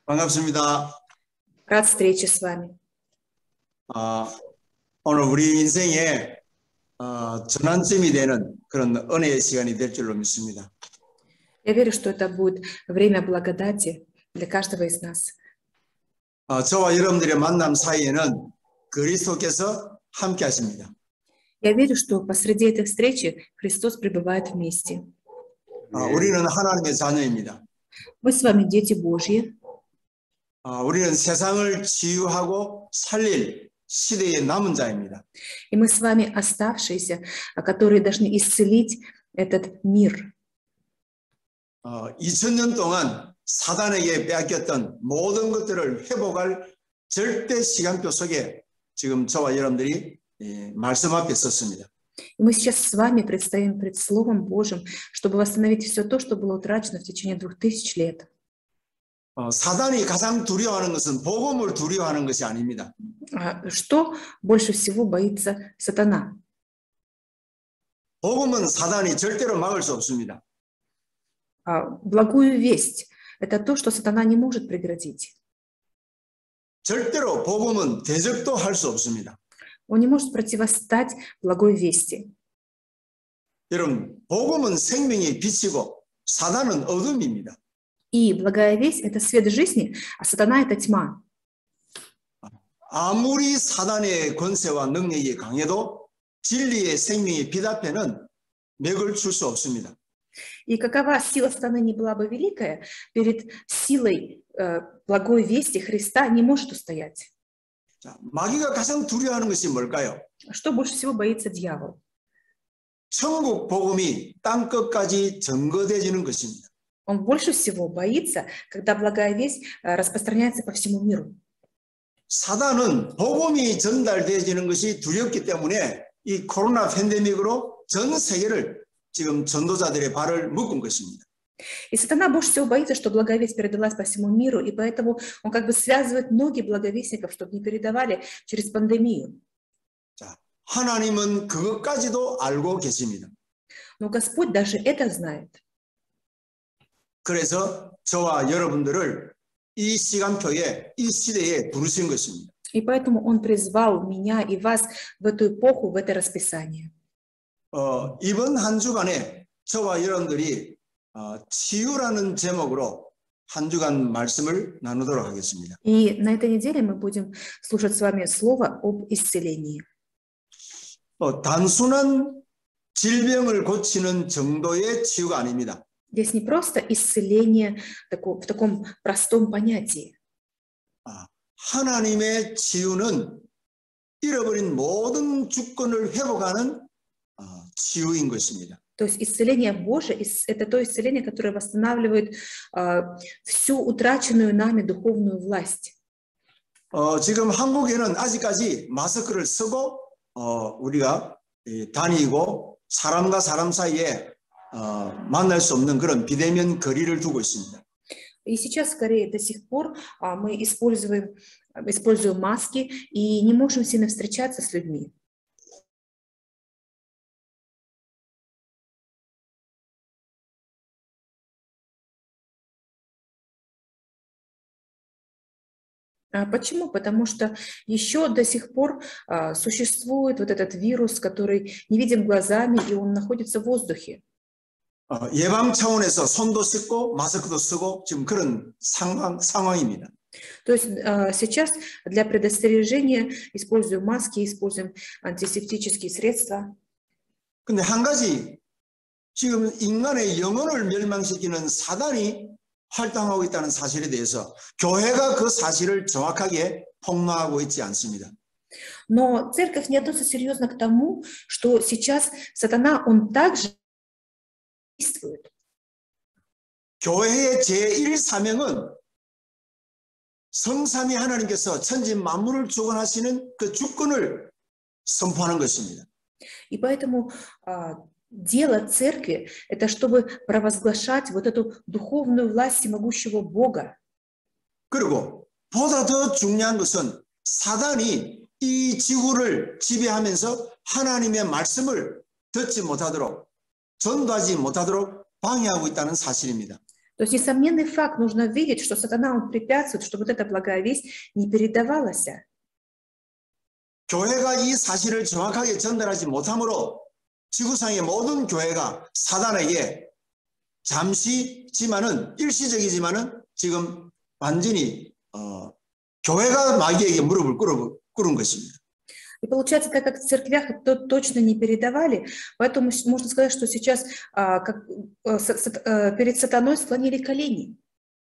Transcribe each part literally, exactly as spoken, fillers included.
반갑습니다. Рад встрече с вами. 아, 오늘 우리 인생에 어, 전환점이 되는 그런 은혜의 시간이 될 줄로 믿습니다. Я верю, что это будет время благодати для каждого из нас. 어, 저와 여러분들의 만남 사이에는 그리스도께서 함께 하십니다. Я верю, что посреди этой встречи Христос пребывает вместе. 어, 우리는 하나님의 자녀입니다. Мы с вами дети Божьи. 어, 우리는 세상을 치유하고 살릴 시대의 남은 자입니다. И мы с вами оставшиеся, которые должны исцелить этот мир. 어, 이천 년 동안 사단에게 빼앗겼던 모든 것들을 회복할 절대 시간표 속에 지금 저와 여러분들이 예, 말씀 앞에 섰습니다. И мы сейчас с вами предстоим пред Словом Божьим, чтобы восстановить все то, что было утрачено в течение двух тысяч лет. 어, 사단이 가장 두려워하는 것은 복음을 두려워하는 것이 아닙니다. Что больше всего боится сатана? 복음은 사단이 절대로 막을 수 없습니다. Благую весть – это то, что сатана не может преградить. 절대로 복음은 대적도 할 수 없습니다. Он не может противостать благой вести. 여러분, 복음은 생명의 빛이고 사단은 어둠입니다. И благая весть – это свет жизни, а сатана – это тьма. 아무리 사단의 권세와 능력이 강해도 진리의 생명의 빛 앞에는 맥을 출 수 없습니다. И какова сила сатаны не была бы великая, перед силой э, благой вести Христа не может устоять. 자, 마귀가 가장 두려워하는 것이 뭘까요? Что больше всего боится дьявол? 천국 복음이 땅 끝까지 전거되지는 것입니다. Он больше всего боится, когда благая весть распространяется по всему миру. 사단은 복음이 전달되어지는 것이 두렵기 때문에 이 코로나 팬데믹으로 전 세계를 지금 전도자들의 발을 묶은 것입니다. И сатана больше всего боится, что благая весть передалась по всему миру, и поэтому он как бы связывает ноги благовестников, чтобы не передавали через пандемию. 자, 하나님은 그것까지도 알고 계십니다. Но Господь даже это знает. 그래서 저와 여러분들을 이 시간표에, 이 시대에 부르신 것입니다. И поэтому Он призвал меня и вас в эту эпоху, в это расписание. 어, 이번 한 주간에 저와 여러분들이 어, 치유라는 제목으로 한 주간 말씀을 나누도록 하겠습니다. И на этой неделе мы будем слушать с вами слово об исцелении. 어, 단순한 질병을 고치는 정도의 치유가 아닙니다. Здесь не просто исцеление в таком простом понятии. 아, 하나님의 치유는 잃어버린 모든 주권을 회복하는 어, 치유인 것입니다. То есть исцеление Божие – это то исцеление, которое восстанавливает э, всю утраченную нами духовную власть. 어, 지금 한국에는 아직까지 마스크를 쓰고 어, 우리가 이, 다니고 사람과 사람 사이에 어, 만날 수 없는 그런 비대면 거리를 두고 있습니다. И сейчас в Корее до сих пор а, мы используем, используем маски и не можем сильно встречаться с людьми. А почему? Потому что еще до сих пор а, существует вот этот вирус, который не видим глазами, и он находится в воздухе. 어, 예방 차원에서 손도 씻고 마스크도 쓰고 지금 그런 상황, 상황입니다. То есть а, сейчас для предостережения используем маски, используем антисептические средства. 근데 한 가지 지금 인간의 영혼을 멸망시키는 사단이 활동하고 있다는 사실에 대해서 교회가 그 사실을 정확하게 폭로하고 있지 않습니다. Но церковь не относится серьезно к тому, что сейчас сатана, он также действует. 교회의 제일 사명은 성삼위 하나님께서 천지 만물을 주관하시는 그 주권을 선포하는 것입니다. И поэтому а, дело церкви – это чтобы провозглашать вот эту духовную власть всемогущего Бога. 그리고 보다 더 중요한 것은 사단이 이 지구를 지배하면서 하나님의 말씀을 듣지 못하도록 전도하지 못하도록 방해하고 있다는 사실입니다. То есть несомненный факт, нужно видеть, что сатана он препятствует, чтобы вот эта благая весть не передавалась. 교회가 이 사실을 정확하게 전달하지 못함으로 지구상의 모든 교회가 사단에게 잠시지만은 일시적이지만은 지금 완전히 어, 교회가 마귀에게 무릎을 꿇어, 꿇은 것입니다. И получается, так как в церквях это точно не передавали, поэтому можно сказать, что сейчас а, как, а, с, с, а, перед сатаной склонили колени.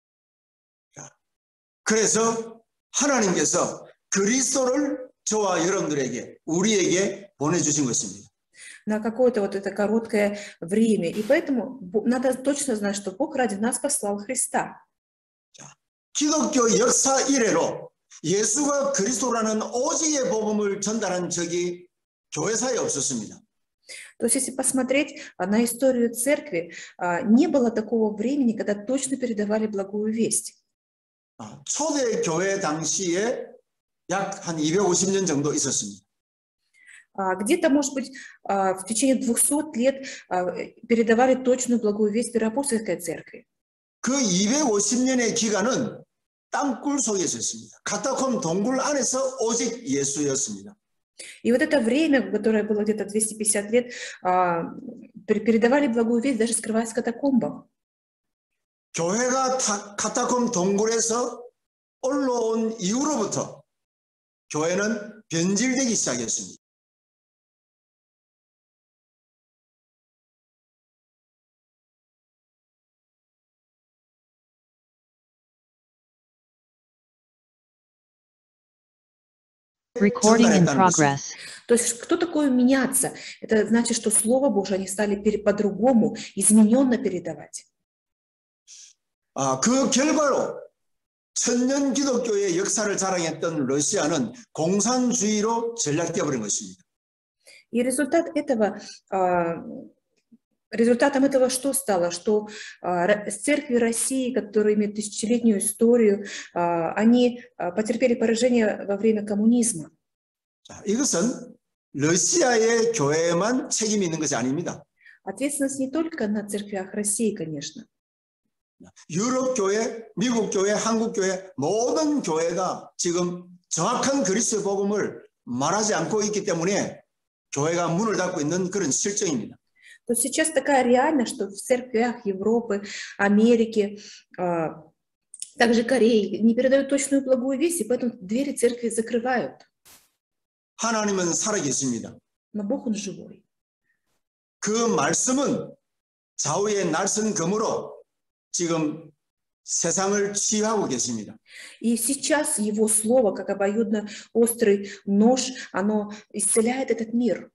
그래서 하나님께서 그리스도를 저와 여러분들에게 우리에게 보내주신 것입니다. На какое-то вот это короткое время. И поэтому надо точно знать, что Бог ради нас послал Христа. 기독교 역사 이래로 예수가 그리스도라는 오직의 복음을 전달한 적이 교회사에 없었습니다. То есть, если посмотреть на историю церкви, не было такого времени, когда точно передавали благую весть. 초대 교회 당시에 약 한 이백오십 년 정도 있었습니다. Где-то, может быть, в течение двухсот лет передавали точную благую весть Первоапостольской церкви. 그 이백오십 년의 기간은 땅굴 속에 있었습니다. 카타콤 동굴 안에서 오직 예수였습니다. И вот это время, которое было где-то двести пятьдесят лет, передавали благую весть, даже скрываясь в катакомбах. 교회가 카타콤 동굴에서 올라온 이후로부터 교회는 변질되기 시작했습니다. Recording in progress. То есть, кто такое меняться? Это значит, что Слово Божие они стали по-другому, измененно передавать. 아, 그 결과로 천년 기독교의 역사를 자랑했던 러시아는 공산주의로 전락되어 버린 것입니다. И результат этого, результатом этого что стало? Что церкви России, которые имеют тысячелетнюю историю, они потерпели поражение во время коммунизма. 자, 이것은 러시아의 교회만 책임이 있는 것이 아닙니다. Ответственность не только на церквях России, конечно. 유럽 교회, 미국 교회, 한국 교회 모든 교회가 지금 정확한 그리스도의 복음을 말하지 않고 있기 때문에 교회가 문을 닫고 있는 그런 실정입니다. То сейчас такая реальность, что в церквях Европы, Америки, также Кореи не передают точную благую весть, и поэтому двери церкви закрывают. 하나님은 살아계십니다. Но Бог он живой. 그 말씀은 좌우의 날선 검으로 지금 세상을 치유하고 계십니다. И сейчас Его Слово, как обоюдно острый нож, оно исцеляет этот мир.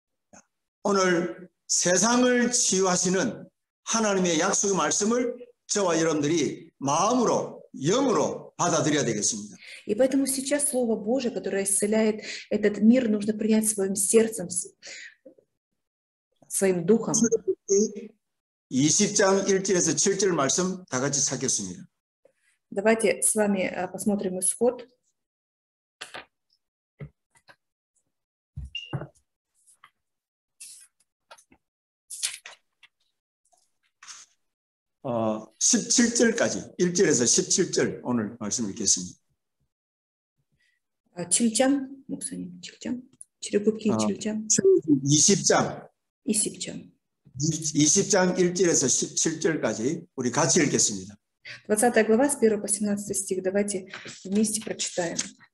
오늘 세상을 치유하시는 하나님의 약속의 말씀을 저와 여러분들이 마음으로, 영으로 받아들여야 되겠습니다. И поэтому сейчас Слово Божие, которое исцеляет этот мир, нужно принять своим сердцем, своим духом. 이십 장 일 절에서 칠 절 말씀 다 같이 찾겠습니다. Давайте с вами посмотрим исход. 어, 십칠 절까지, 일 절에서 십칠 절 오늘 말씀 읽겠습니다. 칠 장, 목사님, 칠 장, 출애굽기 칠 장, 이십 장, 이십 장. 이십 장 일 절에서 십칠 절까지 우리 같이 읽겠습니다. двадцатая глава с первого по семнадцатый стих. Давайте вместе прочитаем.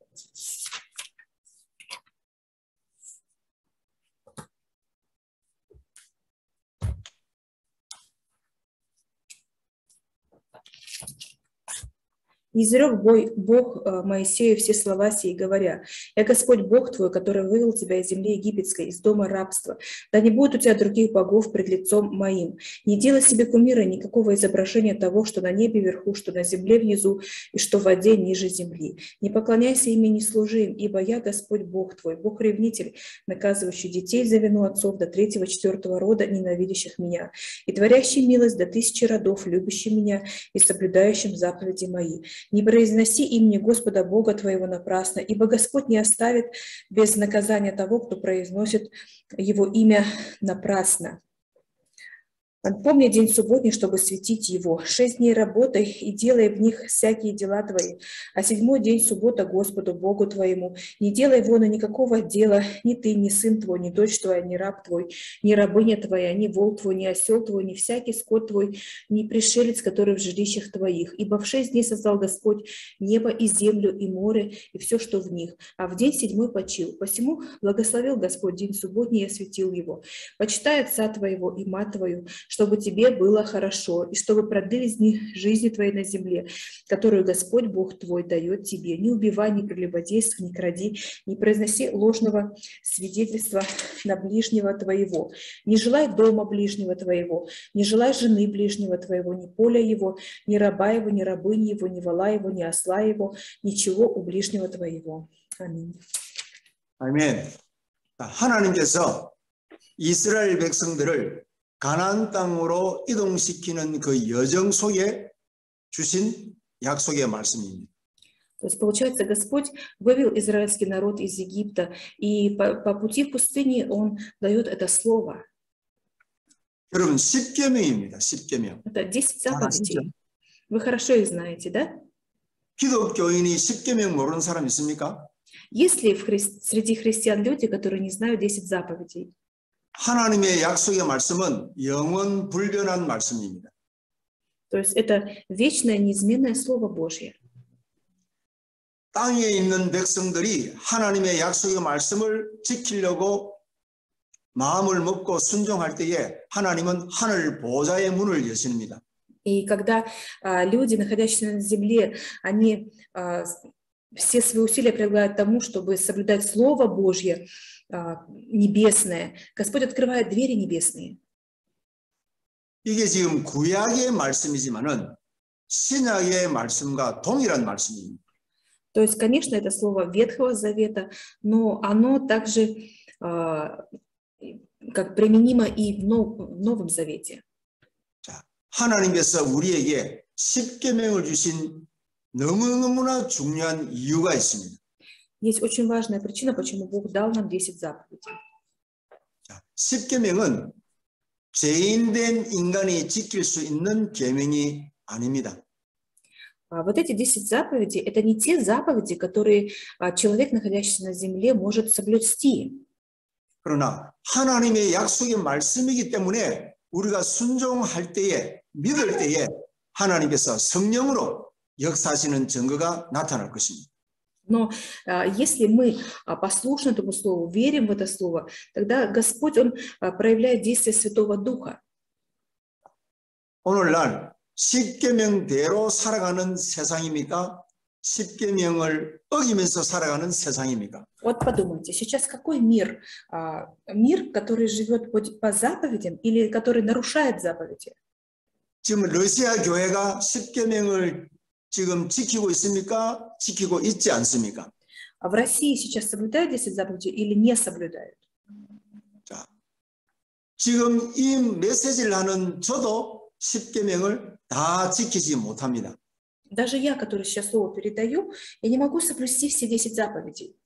И изрек Бог Моисею все слова сии, говоря: «Я Господь Бог твой, который вывел тебя из земли египетской, из дома рабства. Да не будет у тебя других богов пред лицом моим. Не делай себе кумира, никакого изображения того, что на небе вверху, что на земле внизу, и что в воде ниже земли. Не поклоняйся ими, не служи им, ибо я Господь Бог твой, Бог-ревнитель, наказывающий детей за вину отцов до третьего, четвертого рода, ненавидящих меня, и творящий милость до тысячи родов, любящий меня и соблюдающим заповеди мои. Не произноси имени Господа Бога твоего напрасно, ибо Господь не оставит без наказания того, кто произносит его имя напрасно». Помни день субботний, чтобы светить его. Шесть дней работай и делай в них всякие дела твои. А седьмой день суббота Господу Богу твоему. Не делай вон никакого дела, ни ты, ни сын твой, ни дочь твоя, ни раб твой, ни рабыня твоя, ни волк твой, ни осел твой, ни всякий скот твой, ни пришелец, который в жилищах твоих. Ибо в шесть дней создал Господь небо и землю, и море, и все, что в них. А в день седьмой почил. Посему благословил Господь день субботний и осветил его. Почитай отца твоего и мать твою, чтобы тебе было хорошо, и чтобы продлились дни жизни твоей на земле, которую Господь Бог твой дает тебе. Не убивай, не прелюбодействуй, не кради, не произноси ложного свидетельства на ближнего твоего. Не желай дома ближнего твоего, не желай жены ближнего твоего, ни поля его, ни раба его, ни рабыни его, ни вола его, ни осла его, ничего у ближнего твоего. Аминь. 아멘. 하나님께서 이스라엘 백성들을 가나안 땅으로 이동시키는 그 여정 속에 주신 약속의 말씀입니다. То есть, получается, Господь вывел израильский народ из Египта, и по, по пути в пустыне Он дает это слово. 여러분, 십계명입니다. 십계명. Это десять заповедей. Вы хорошо их знаете, да? 기독교인이 십계명 모르는 사람 있습니까? Есть ли в хри... среди христиан люди, которые не знают десять заповедей? 하나님의 약속의 말씀은 영원 불변한 말씀입니다. То есть это вечное, неизменное Слово Божье. 땅에 있는 백성들이 하나님의 약속의 말씀을 지키려고 마음을 먹고 순종할 때에 하나님은 하늘 보좌의 문을 여십니다. И когда а, люди, находящиеся на земле, они а, все свои усилия прилагают тому, чтобы соблюдать Слово Божье, небесное, Господь открывает двери небесные. 이게 지금 구약의 말씀이지만은 신약의 말씀과 동일한 말씀입니다. То есть, конечно, это слово Ветхого Завета, но оно также как применимо и в Новом Завете. 자, 하나님께서 우리에게 십계명을 주신 너무너무나 중요한 이유가 있습니다. Есть очень важная причина, почему Бог дал нам десять заповедей. 십계명은 죄인된 인간이 지킬 수 있는 계명이 아닙니다. Вот эти десять заповедей – это не те заповеди, которые человек, находящийся на земле, может соблюсти. 그러나 하나님의 약속의 말씀이기 때문에 우리가 순종할 때에, 믿을 때에 하나님께서 성령으로 역사하시는 증거가 나타날 것입니다. Но а, если мы а, послушны этому слову, верим в это слово, тогда Господь, Он а, проявляет действие Святого Духа. 오늘날 십계명대로 살아가는 세상입니까? 십계명을 어기면서 살아가는 세상입니까? Вот подумайте, сейчас какой мир? А, мир, который живет по, по заповедям или который нарушает заповеди? 지금 러시아 교회가 십계명을 지금 지키고 있습니까? 지키고 있지 않습니까? А в России сейчас соблюдают десять заповедей или не соблюдают? 자, 지금 이 메시지를 하는 저도 십계명을 다 지키지 못합니다. Даже я, который сейчас слово передаю, я не могу соблюсти все десять заповедей.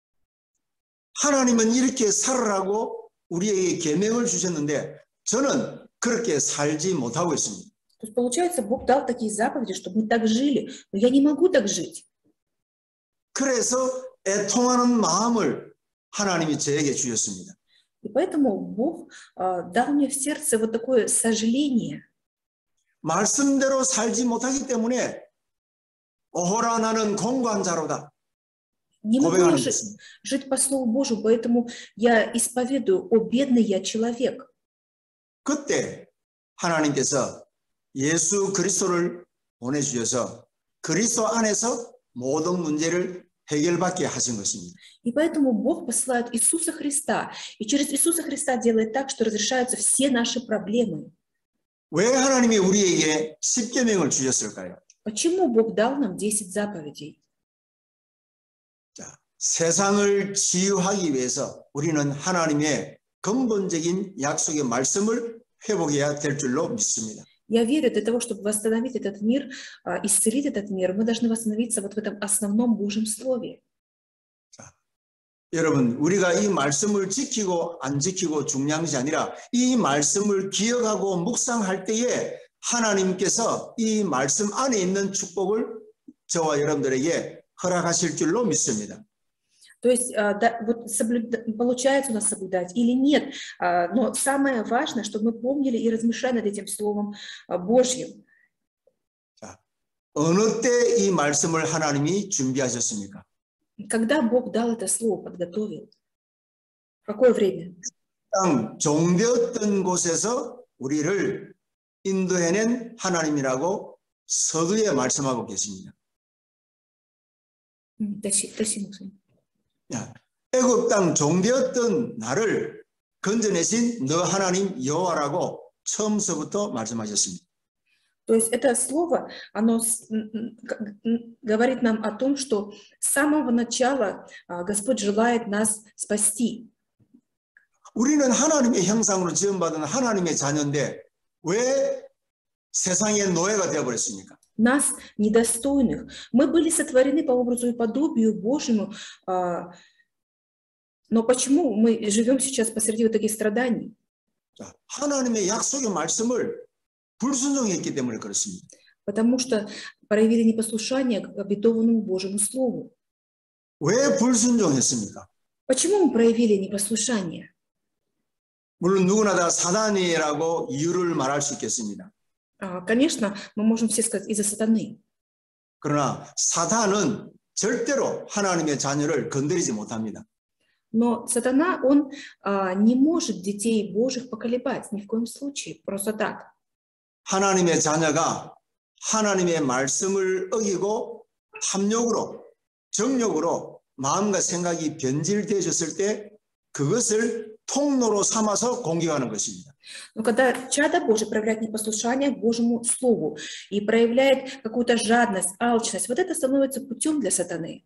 하나님은 이렇게 살으라고 우리에게 계명을 주셨는데 저는 그렇게 살지 못하고 있습니다. То есть, получается, Бог дал такие заповеди, чтобы мы так жили, но я не могу так жить. 그래서 애통하는 마음을 하나님이 저에게 주셨습니다. И поэтому Бог э, дал мне в сердце вот такое сожаление. 말씀대로 살지 못하기 때문에 오호라 나는 공고한 자로다. Не могу жить, жить по Слову Божию, поэтому я исповедую: о, бедный я человек. 그때 하나님께서 예수 그리스도를 보내주셔서 그리스도 안에서 모든 문제를 해결받게 하신 것입니다. И поэтому Бог посылает Иисуса Христа, и через Иисуса Христа делает так, что разрешаются все наши проблемы. 왜 하나님이 우리에게 십계명을 주셨을까요? Почему Бог дал нам десять заповедей? 자, 세상을 치유하기 위해서 우리는 하나님의 근본적인 약속의 말씀을 회복해야 될 줄로 믿습니다. Я верю, для того, чтобы восстановить этот мир, исцелить этот мир, мы должны восстановиться вот в этом основном Божьем Слове. 자, 여러분, 우리가 이 말씀을 지키고 안 지키고 중요한 것이 아니라 이 말씀을 기억하고 묵상할 때에 하나님께서 이 말씀 안에 있는 축복을 저와 여러분들에게 허락하실 줄로 믿습니다. То есть, а, да, вот соблюда- получается у нас соблюдать или нет, а, но самое важное, чтобы мы помнили и размышляли над этим Словом а, Божьим. 자, 어느 때 이 말씀을 하나님이 준비하셨습니까? Когда Бог дал это Слово, подготовил? В какое время? 땅 종되었던 곳에서 우리를 인도해낸 하나님이라고 서두에 말씀하고 계십니다. М, Тащи, тащи, Максим. 야, 애굽 땅 종되었던 나를 건져내신 너 하나님 여호와라고 처음서부터 말씀하셨습니다. То есть это слово, оно с- м, м, как- м, говорит нам о том, что с самого начала а, Господь желает нас спасти. 우리는 하나님의 형상으로 지음받은 하나님의 자녀인데 왜 세상의 노예가 되어버렸습니까? Нас, недостойных. Мы были сотворены по образу и подобию Божьему, а, но почему мы живем сейчас посреди вот таких страданий? 자, 하나님의 약속의 말씀을 불순종했기 때문에 그렇습니다. Потому что проявили непослушание к обетованному Божьему Слову. 왜 불순종했습니까? Почему мы проявили непослушание? 물론 누구나 다 사단이라고 이유를 말할 수 있겠습니다. А, Конечно, мы можем все сказать из-за сатаны. 그러나 사단은 절대로 하나님의 자녀를 건드리지 못합니다. Но сатана, он а, не может детей Божьих поколебать ни в коем случае, просто так. 하나님의 자녀가 하나님의 말씀을 어기고 탐욕으로 정욕으로 마음과 생각이 변질되어졌을 때 그것을 통로로 삼아서 공격하는 것입니다. Но когда чадо Божие проявляет непослушание к Божьему Слову и проявляет какую-то жадность, алчность, вот это становится путем для сатаны.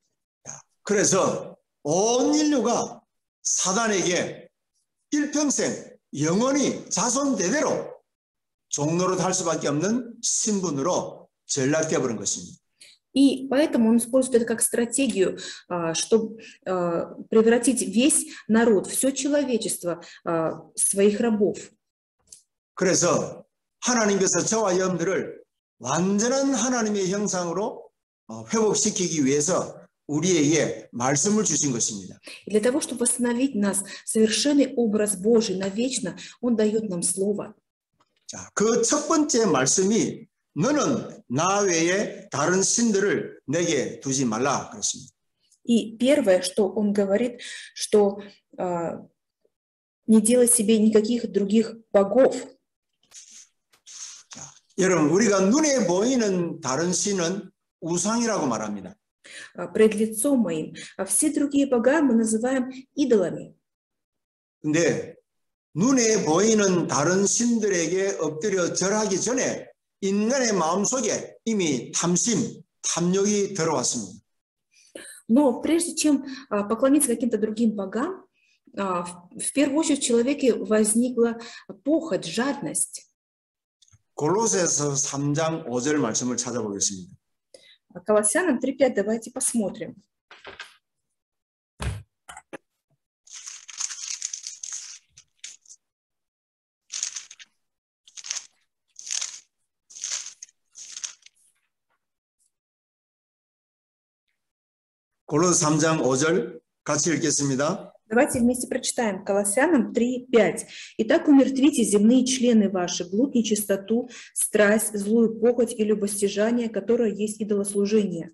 그래서 온 인류가 사단에게 일평생 영원히 자손 대대로 종노릇 할 수밖에 없는 신분으로 전락되어 버린 것입니다. И поэтому он использует это как стратегию, а, чтобы а, превратить весь народ, все человечество а, в своих рабов. 그래서 하나님께서 저와 여러분들을 완전한 하나님의 형상으로 어, 회복시키기 위해서 우리에게 말씀을 주신 것입니다. И для того, чтобы восстановить нас, совершенный образ Божий навечно, Он дает нам Слово. 자, 그 첫 번째 말씀이 너는 나 외에 다른 신들을 내게 두지 말라 그랬습니다. И первое, что Он говорит, что а, не делай себе никаких других богов. 자, 여러분 우리가 눈에 보이는 다른 신은 우상이라고 말합니다. а, Пред лицом моим. А все другие бога мы называем идолами. 근데 눈에 보이는 다른 신들에게 엎드려 절하기 전에 인간의 마음속에 이미 탐심, 탐욕이 들어왔습니다. Но прежде чем а, поклониться каким-то другим богам, а, в, в первую очередь в человеке возникла похоть, жадность. 골로새서 삼 장 오 절 말씀을 찾아보겠습니다. А Колоссянам три пять давайте посмотрим. 골로새 삼 장 오 절 같이 읽겠습니다. Давайте вместе прочитаем Колоссянам три пять. «Итак, умертвите земные члены ваши, блуд, нечистоту, страсть, злую похоть и любостяжание, которое есть идолослужение».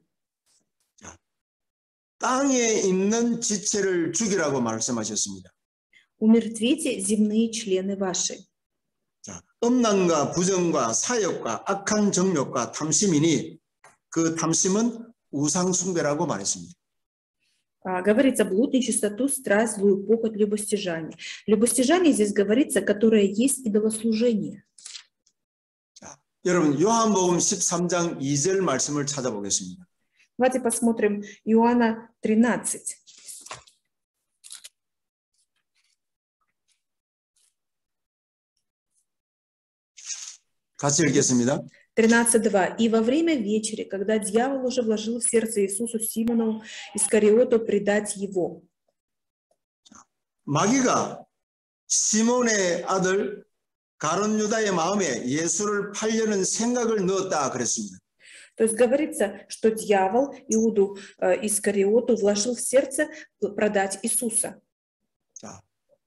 땅에 있는 지체를 죽이라고 말씀하셨습니다. «Умертвите земные члены ваши». 자, 음란과 부정과 사욕과 악한 정욕과 탐심이니 그 탐심은 우상 숭배라고 말했습니다. А, Говорится блуд, нечистоту, страсть, злую похоть, любостяжание. Любостяжание здесь говорится, которое есть идолослужение. 자, 여러분 요한복음 십삼 장 이 절 말씀을 찾아보겠습니다. Давайте посмотрим Иоанна тринадцать. 같이 읽겠습니다. тринадцать два. «И во время вечери, когда дьявол уже вложил в сердце Иисусу Симонову Искариоту предать его». 마귀가 시몬의 아들 가룟 유다의 마음에 예수를 팔려는 생각을 넣었다 그랬습니다. То есть говорится, что дьявол Иуду э, Искариоту вложил в сердце продать Иисуса. 자,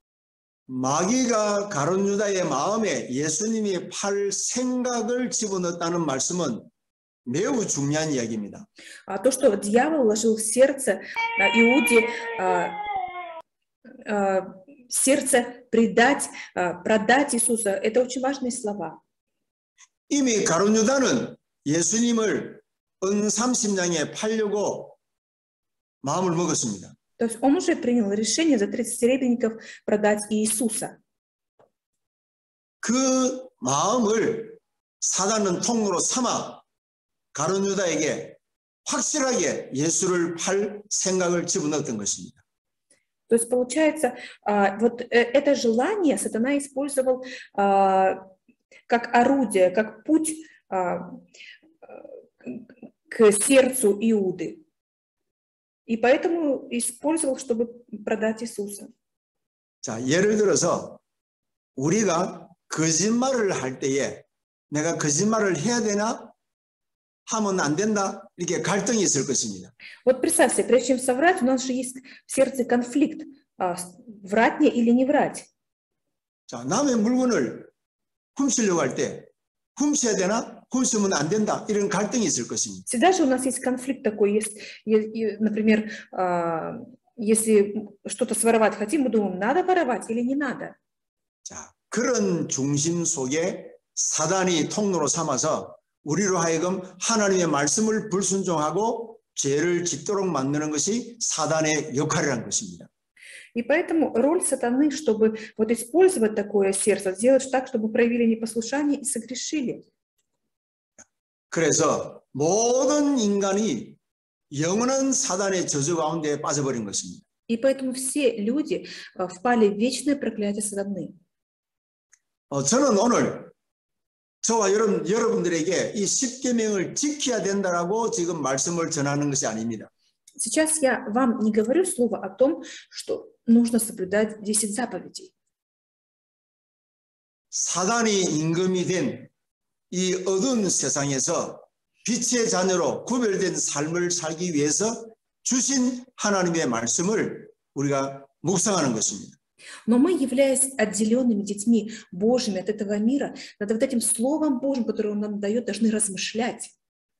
마귀가 가룟 유다의 마음에 예수님이 팔 생각을 집어넣었다는 말씀은 매우 중요한 이야기입니다. А то, что дьявол вложил в сердце а, Иуде а, а, сердце предать, а, продать Иисуса, это очень важные слова. 이미 가룟 유다는 예수님을 은 삼십 냥에 팔려고 마음을 먹었습니다. То есть он уже принял решение за тридцать серебряников продать Иисуса. 그 마음을 사단은 통로로 삼아 가룟 유다에게 확실하게 예수를 팔 생각을 집어넣었던 것입니다. То есть получается, а, вот это желание сатана использовал а, как орудие, как путь а, к сердцу Иуды. И поэтому использовал, чтобы продать Иисуса. 자, 예를 들어서 우리가 거짓말을 할 때에 내가 거짓말을 해야 되나 하면 안 된다 이렇게 갈등이 있을 것입니다. Вот представьте, прежде чем соврать, у нас же есть в сердце конфликт, а, врать мне или не врать. 자, 남의 물건을 훔치려고 할 때 훔쳐야 되나 훔치면 안 된다 이런 갈등이 있을 것입니다. Всегда же у нас есть конфликт такой, есть, и- и, например, а, если что-то своровать хотим, мы думаем, надо воровать или не надо. 자, 그런 중심 속에 사단이 통로로 삼아서 우리로 하여금 하나님의 말씀을 불순종하고 죄를 짓도록 만드는 것이 사단의 역할이라는 것입니다. И поэтому роль сатаны, чтобы вот использовать такое сердце, сделать так, чтобы проявили непослушание и согрешили. 그래서 모든 인간이 영원한 사단의 저주 가운데 빠져버린 것입니다. И поэтому все люди а, впали в вечное проклятие сатаны. 어, 저는 오늘 저와 여러분, 여러분들에게 이 십계명을 지켜야 된다라고 지금 말씀을 전하는 것이 아닙니다. Сейчас я вам не говорю слово о том, что нужно соблюдать десять заповедей. 사단이 임금이 된 이 어두운 세상에서 빛의 자녀로 구별된 삶을 살기 위해서 주신 하나님의 말씀을 우리가 묵상하는 것입니다. Но мы, являясь отделенными детьми Божьими от этого мира, над вот этим Словом Божьим, которое Он нам дает, должны размышлять.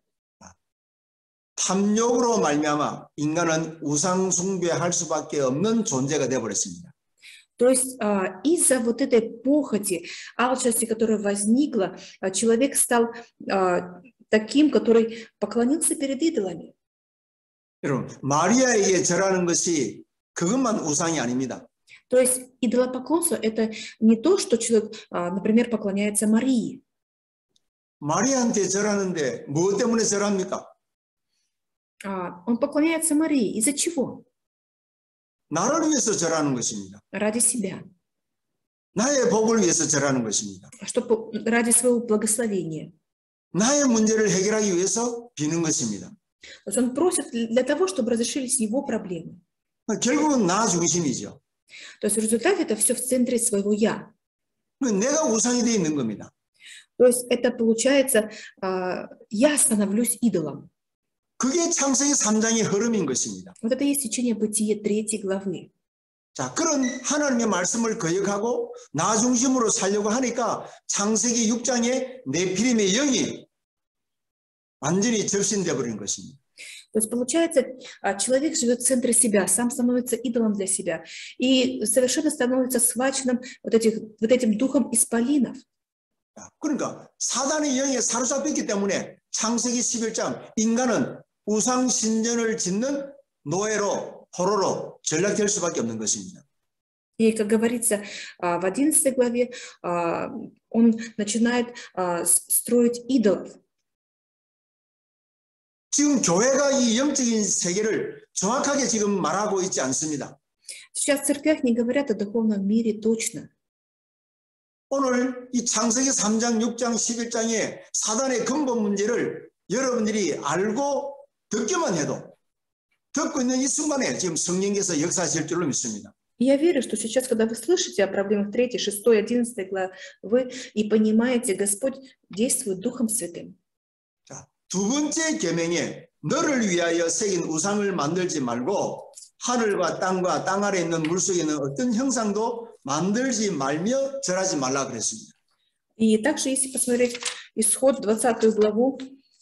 탐욕으로 말미암아 인간은 우상 숭배할 수밖에 없는 존재가 되어버렸습니다. То есть а, из-за вот этой похоти, алчности, которая возникла, а, человек стал а, таким, который поклонился перед идолами. 여러분, 마리아에게 절하는 것이 그것만 우상이 아닙니다. То есть идолопоклонство – это не то, что человек, а, например, поклоняется Марии. 마리아한테 절하는데 무엇 때문에 절합니까? А, он поклоняется Марии. Из-за чего? 나를 위해서 절하는 것입니다. Ради себя. 나의 복을 위해서 절하는 것입니다. Чтобы, ради своего благословения. 나의 문제를 해결하기 위해서 비는 것입니다. То есть он просит для того, чтобы разрешились его проблемы. 결국은 나 중심이죠. То есть в результате это все в центре своего «я». 내가 우상이 되어 있는 겁니다. То есть это получается, а, я становлюсь идолом. 그게 창세기 삼 장의 흐름인 것입니다. Вот это и есть течение Бытие третьей главы. 자, 그런 하나님의 말씀을 거역하고 나 중심으로 살려고 하니까 창세기 육 장의 네피림의 영이 완전히 접신되어 버린 것입니다. То есть получается, а, человек живет в центре себя, сам становится идолом для себя и совершенно становится схваченным вот, этих, вот этим духом исполинов. 자, 그러니까 사단의 영에 사로잡혔기 때문에 창세기 십일 장 인간은 우상 신전을 짓는 노예로 포로로 전락될 수밖에 없는 것입니다. И, как говорится а, в одиннадцатой главе, а, он начинает а, с- строить идолов. 지금 교회가 이 영적인 세계를 정확하게 지금 말하고 있지 않습니다. Сейчас в церквях не говорят о духовном мире точно. 오늘 이 창세기 삼 장, 육 장, 십일 장의 사단의 근본 문제를 여러분들이 알고 듣기만 해도 듣고 있는 이 순간에 지금 성령께서 역사하실 줄로 믿습니다. И я верю, что сейчас, когда вы слышите о проблемах третьей, шестой, одиннадцатой главы и понимаете, Господь действует Духом Святым. 자, 두 번째 계명에 너를 위하여 새긴 우상을 만들지 말고 하늘과 땅과 땅 아래 있는 물속에 있는 어떤 형상도 만들지 말며 절하지 말라 그랬습니다. И также, если посмотреть Исход, двадцатую главу,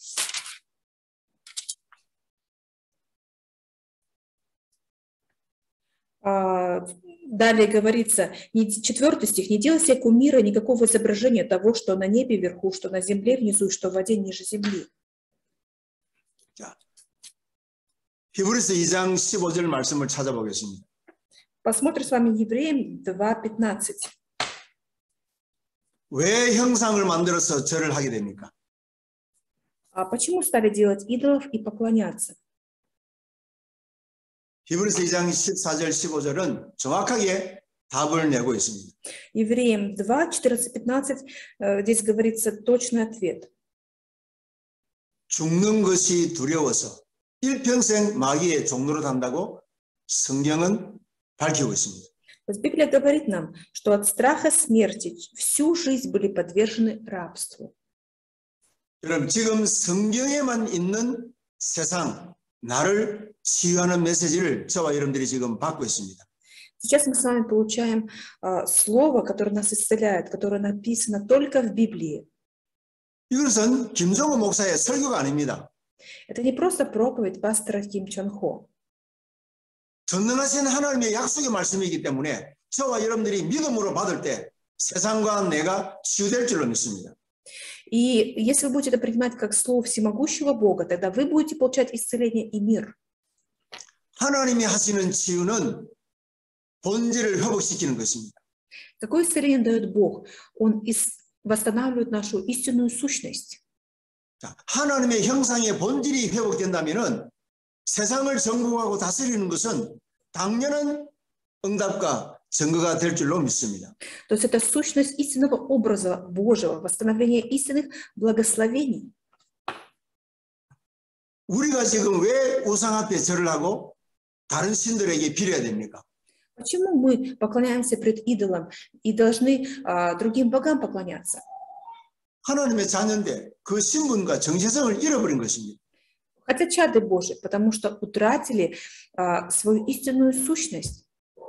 далее говорится, четвертый стих, не делай себе кумира, никакого изображения того, что на небе вверху, что на земле внизу, и что в воде ниже земли. 자, 히브리서 이 장 십오 절 말씀을 찾아보겠습니다. Посмотрим с вами Евреям два пятнадцать. 왜 형상을 만들어서 절을 하게 됩니까? А почему стали делать идолов и поклоняться? 히브리서 이 장 십사 절 십오 절은 정확하게 답을 내고 있습니다. Евреям два, четырнадцать, пятнадцать, здесь говорится точный ответ. 죽는 것이 두려워서 일평생 마귀의 종노릇 한다고 성경은 밝히고 있습니다. То есть Библия говорит нам, что от страха смерти всю жизнь были подвержены рабству. 여러분 지금 성경에만 있는 세상, 나를 치유하는 메시지를 저와 여러분들이 지금 받고 있습니다. Сейчас мы с вами получаем uh, слово, которое нас исцеляет, которое написано только в Библии. 이것은 김종호 목사의 설교가 아닙니다. Это не просто проповедь пастора Ким Чон Хо. 전능하신 하나님의 약속의 말씀이기 때문에 저와 여러분들이 믿음으로 받을 때 세상과 내가 치유될 줄로 믿습니다. И если вы будете это принимать как слово всемогущего Бога, тогда вы будете получать исцеление и мир. 하나님이 하시는 치유는 본질을 회복시키는 것입니다. Какое исцеление дает Бог? Он восстанавливает нашу истинную сущность. 자, 하나님의 형상의 본질이 회복된다면은 세상을 정복하고 다스리는 것은 당연한 응답과 증거가 될 줄로 믿습니다. То есть это сущность истинного образа Божьего, восстановление истинных благословений. 우리가 지금 왜 우상 앞에 절을 하고 다른 신들에게 빌어야 됩니까? Почему мы поклоняемся пред идолам и должны а, другим богам поклоняться? 하나님의 자녀인데 그 신분과 정체성을 잃어버린 것입니다. Хотя чады Божьи, потому что утратили а, свою истинную сущность.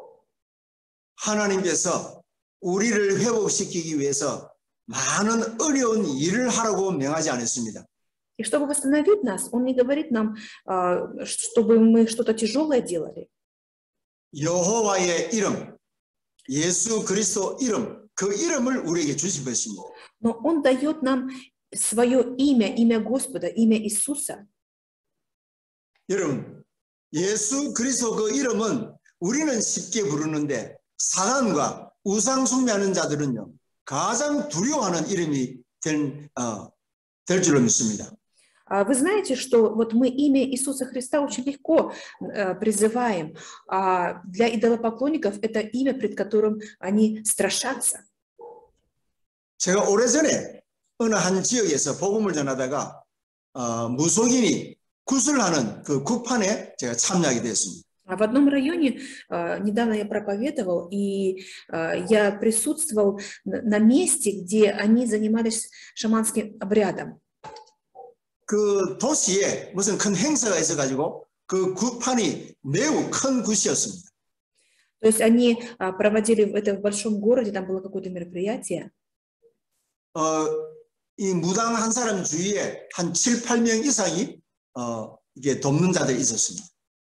하나님께서 우리를 회복시키기 위해서 많은 어려운 일을 하라고 명하지 않았습니다. И чтобы восстановить нас, Он не говорит нам, а, чтобы мы что-то тяжелое делали. 여호와의 이름, 예수 그리스도 이름, 그 이름을 우리에게 주신 것입니다. Но Он дает нам свое имя, имя Господа, имя Иисуса. 여러분, 예수 그리스도 그 이름은 우리는 쉽게 부르는데 사단과 우상 숭배하는 자들은요 가장 두려워하는 이름이 될, 어, 될 줄로 믿습니다. Вы знаете, что вот мы имя Иисуса Христа очень легко э, призываем, а для идолопоклонников это имя, пред которым они страшатся. 제가 오래전에 어느 한 지역에서 복음을 전하다가 어, 무속인이 구슬하는 그 국판에 제가 참여하게 됐습니다. В одном районе э, недавно я проповедовал, и э, я присутствовал на месте, где они занимались шаманским обрядом. 그 도시에 무슨 큰 행사가 있어가지고 그 굿판이 매우 큰 굿이었습니다. То есть они э, проводили это в большом городе, там было какое-то мероприятие. 어, 이 무당 한 사람 주위에 한 칠, 팔 명 이상이 어, 이게 돕는 자들이 있었습니다.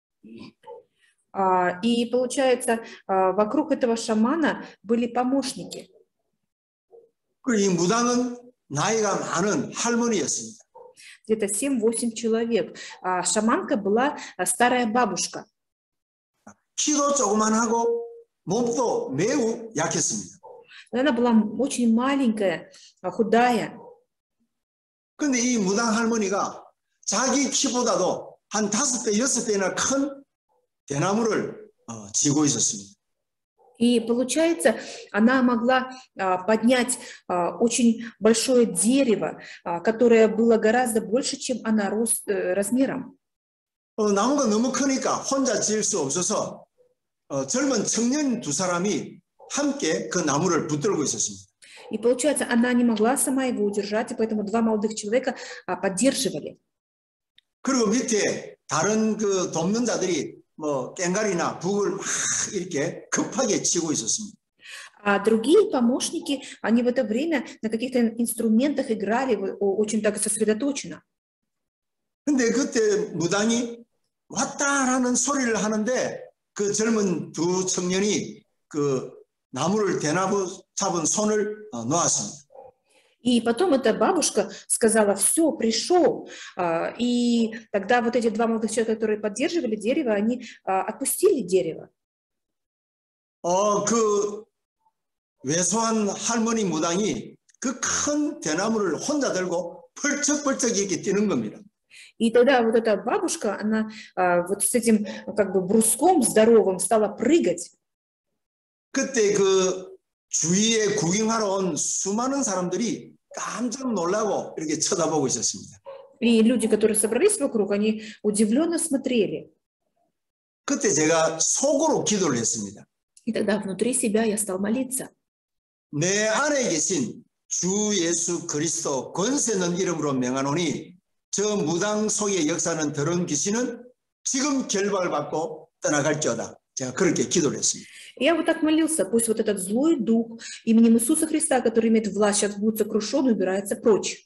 Uh, и получается, uh, вокруг этого шамана были помощники. 그리고 이 무당은 나이가 많은 할머니였습니다. Где-то семь-восемь человек. А шаманка была старая бабушка. 키도 조그만하고 몸도 매우 약했습니다. Она была очень 마ленькая, худая. 그런데 이 무당 할머니가 자기 키보다도 한 다섯 배, 여섯 배나 큰 대나무를 어, 지고 있었습니다. И получается, она могла а, поднять а, очень большое дерево, а, которое было гораздо больше, чем она рос, э, размером. 어, 나무가 너무 크니까 혼자 질 수 없어서 어, 젊은 청년 두 사람이 함께 그 나무를 붙들고 있었습니다. И получается, она не могла сама его удержать, и поэтому два молодых человека а, поддерживали. 그리고 밑에 다른 그 돕는 자들이 뭐 깽가리나 북을 막 이렇게 급하게 치고 있었습니다. А другие помощники, они в это время на каких-то инструментах играли очень так сосредоточенно. 근데 그때 무당이 왔다라는 소리를 하는데 그 젊은 두 청년이 그 나무를 대나무 잡은 손을 놓았습니다. И потом эта бабушка сказала: все, пришел. И тогда вот эти два молодых человека, которые поддерживали дерево, они отпустили дерево. 어, 그 외소한 할머니 무당이 그 큰 대나무를 혼자 들고 펄쩍펄쩍 이렇게 뛰는 겁니다. И тогда вот эта бабушка, она вот с этим как бы бруском здоровым стала прыгать. 그때 그 주위에 구경하러 온 수많은 사람들이 깜짝 놀라고 이렇게 쳐다보고 있었습니다. И люди, которые собрались вокруг, они удивленно смотрели. 그때 제가 속으로 기도를 했습니다. И тогда внутри себя я стал молиться. 내 안에 계신 주 예수 그리스도 권세 있는 이름으로 명하노니 저 무당 속의 역사는 더러운 귀신은 지금 결박을 받고 떠나갈지어다. 제가 그렇게 기도를 했습니다. Я вот так молился: пусть вот этот злой дух именем Иисуса Христа, который имеет власть, сейчас будет сокрушен и убирается прочь.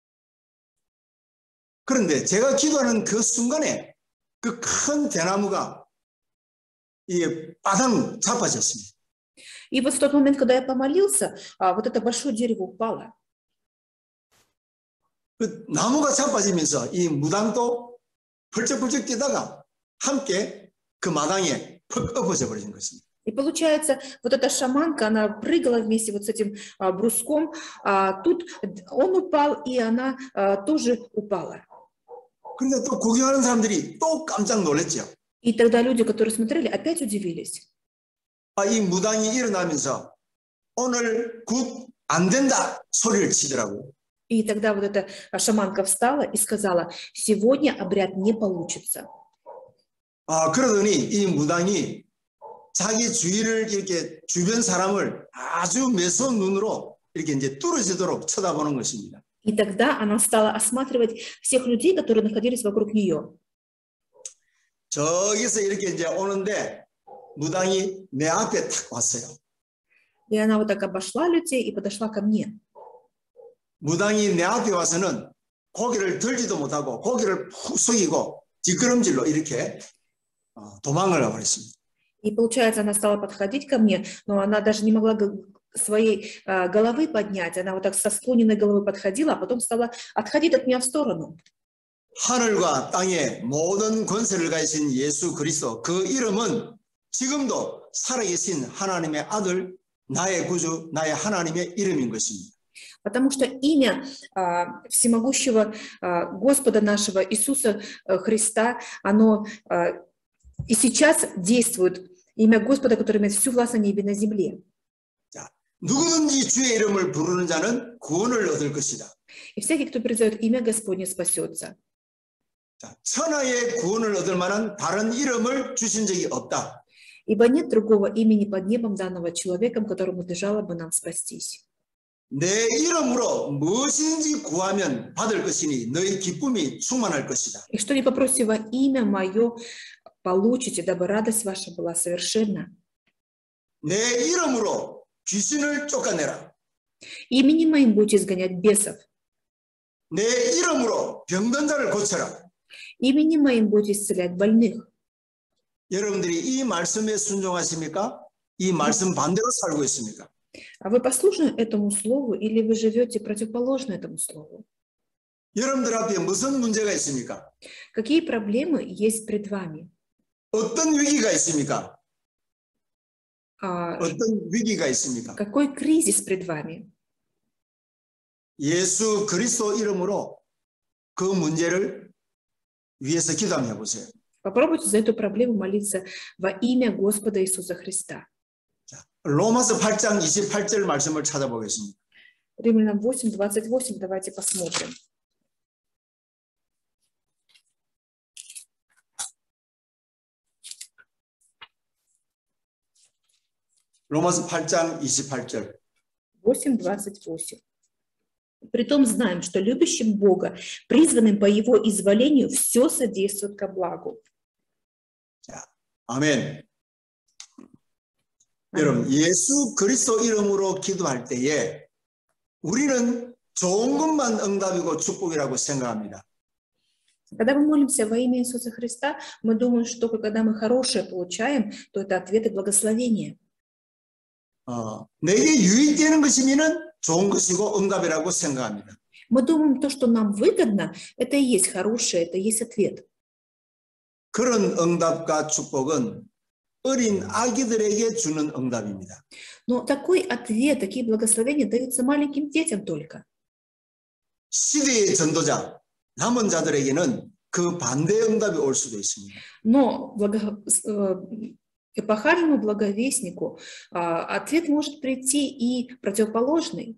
그런데 제가 기도하는 그 순간에 그 큰 대나무가 이 바닥 자빠졌습니다. И вот в тот момент, когда я помолился, вот это большое дерево упало. 그 나무가 자빠지면서 이 무당도 펄쩍펄쩍 뛰다가 함께 그 마당에 퍽 엎어져 버린 것입니다. И получается, вот эта шаманка, она прыгала вместе вот с этим а, бруском, а тут он упал, и она а, тоже упала. 그런데 또 구경하는 사람들이 또 깜짝 놀랐죠. И тогда люди, которые смотрели, опять удивились. 아, 이 무당이 일어나면서 오늘 굿 안 된다 소리를 치더라고요. И тогда вот эта шаманка встала и сказала: сегодня обряд не получится. 아, 그러더니 이 무당이 자기 주위를 이렇게 주변 사람을 아주 매서운 눈으로 이렇게 이제 뚫어지도록 쳐다보는 것입니다. И тогда она стала осматривать всех людей, которые находились вокруг нее. 저기서 이렇게 이제 오는데 무당이 내 앞에 탁 왔어요. И она вот так обошла людей и подошла ко мне. 무당이 내 앞에 와서는 고개를 들지도 못하고 고개를 푹 숙이고 뒷걸음질로 이렇게 도망을 가버렸습니다. И получается, она стала подходить ко мне, но она даже не могла своей uh, головы поднять. Она вот так со склоненной головой подходила, а потом стала отходить от меня в сторону. 하늘과 땅에 모든 권세를 가지신 예수 그리스도 그 이름은 지금도 살아계신 하나님의 아들, 나의 구주, 나의 하나님의 이름인 것입니다. Потому что имя uh, всемогущего uh, Господа нашего Иисуса uh, Христа, оно uh, и сейчас действует. Имя Господа, который имеет всю власть на небе и на земле. 자, 누구든지 주의 이름을 부르는 자는 구원을 얻을 것이다. И всякий, кто призовет имя Господне, спасется. 자, 천하의 구원을 얻을 만한 다른 이름을 주신 적이 없다. Ибо нет другого имени под небом, данного человеком, которому надлежало бы нам спастись. 내 이름으로 무엇인지 구하면 받을 것이니 너희 기쁨이 충만할 것이다. И что не попросите во имя мое, получите, дабы радость ваша была совершенна. 내 이름으로 귀신을 쫓아내라. Именем моим будете изгонять бесов. 내 이름으로 병든 자를 고쳐라. Именем моим будете исцелять больных. 여러분들이 이 말씀에 순종하십니까? 이 말씀 반대로 살고 있습니까? А вы послушны этому слову или вы живете противоположно этому слову? 여러분들 앞에 무슨 문제가 있습니까? Какие проблемы есть пред вами? 어떤 위기가 있습니까? А, 어떤 위기가 있습니까? какой кризис пред вами? 예수 그리스도 이름으로 그 문제를 위해서 기도 한번 해보세요. Попробуйте за эту проблему молиться во имя Господа Иисуса Христа. 자, 로마서 팔 장 이십팔 절 말씀을 찾아보겠습니다. Римлянам восемь, двадцать восемь, давайте посмотрим. 로마서 팔 장 이십팔 절. восемь двадцать восемь. Притом знаем, что любящим Бога, призванным по Его изволению, все содействует ко благу. 자, 아멘. 여러분, 예수 그리스도 이름으로 기도할 때에 우리는 좋은 것만 응답이고 축복이라고 생각합니다. Когда мы молимся во имя Иисуса Христа, мы думаем, что только когда мы хорошее получаем, то это ответ и благословение. 어, 내게 유익되는 것이면은 좋은 것이고 응답이라고 생각합니다. Мы думаем, то, что нам выгодно, это и есть хорошее, это и есть ответ. 그런 응답과 축복은 어린 아기들에게 주는 응답입니다. Но такой ответ, такие благословения даются маленьким детям только. 시대의 전도자, 남은 자들에게는 그 반대 응답이 올 수도 있습니다. Но благо, эпохальному благовестнику ответ может прийти и противоположный.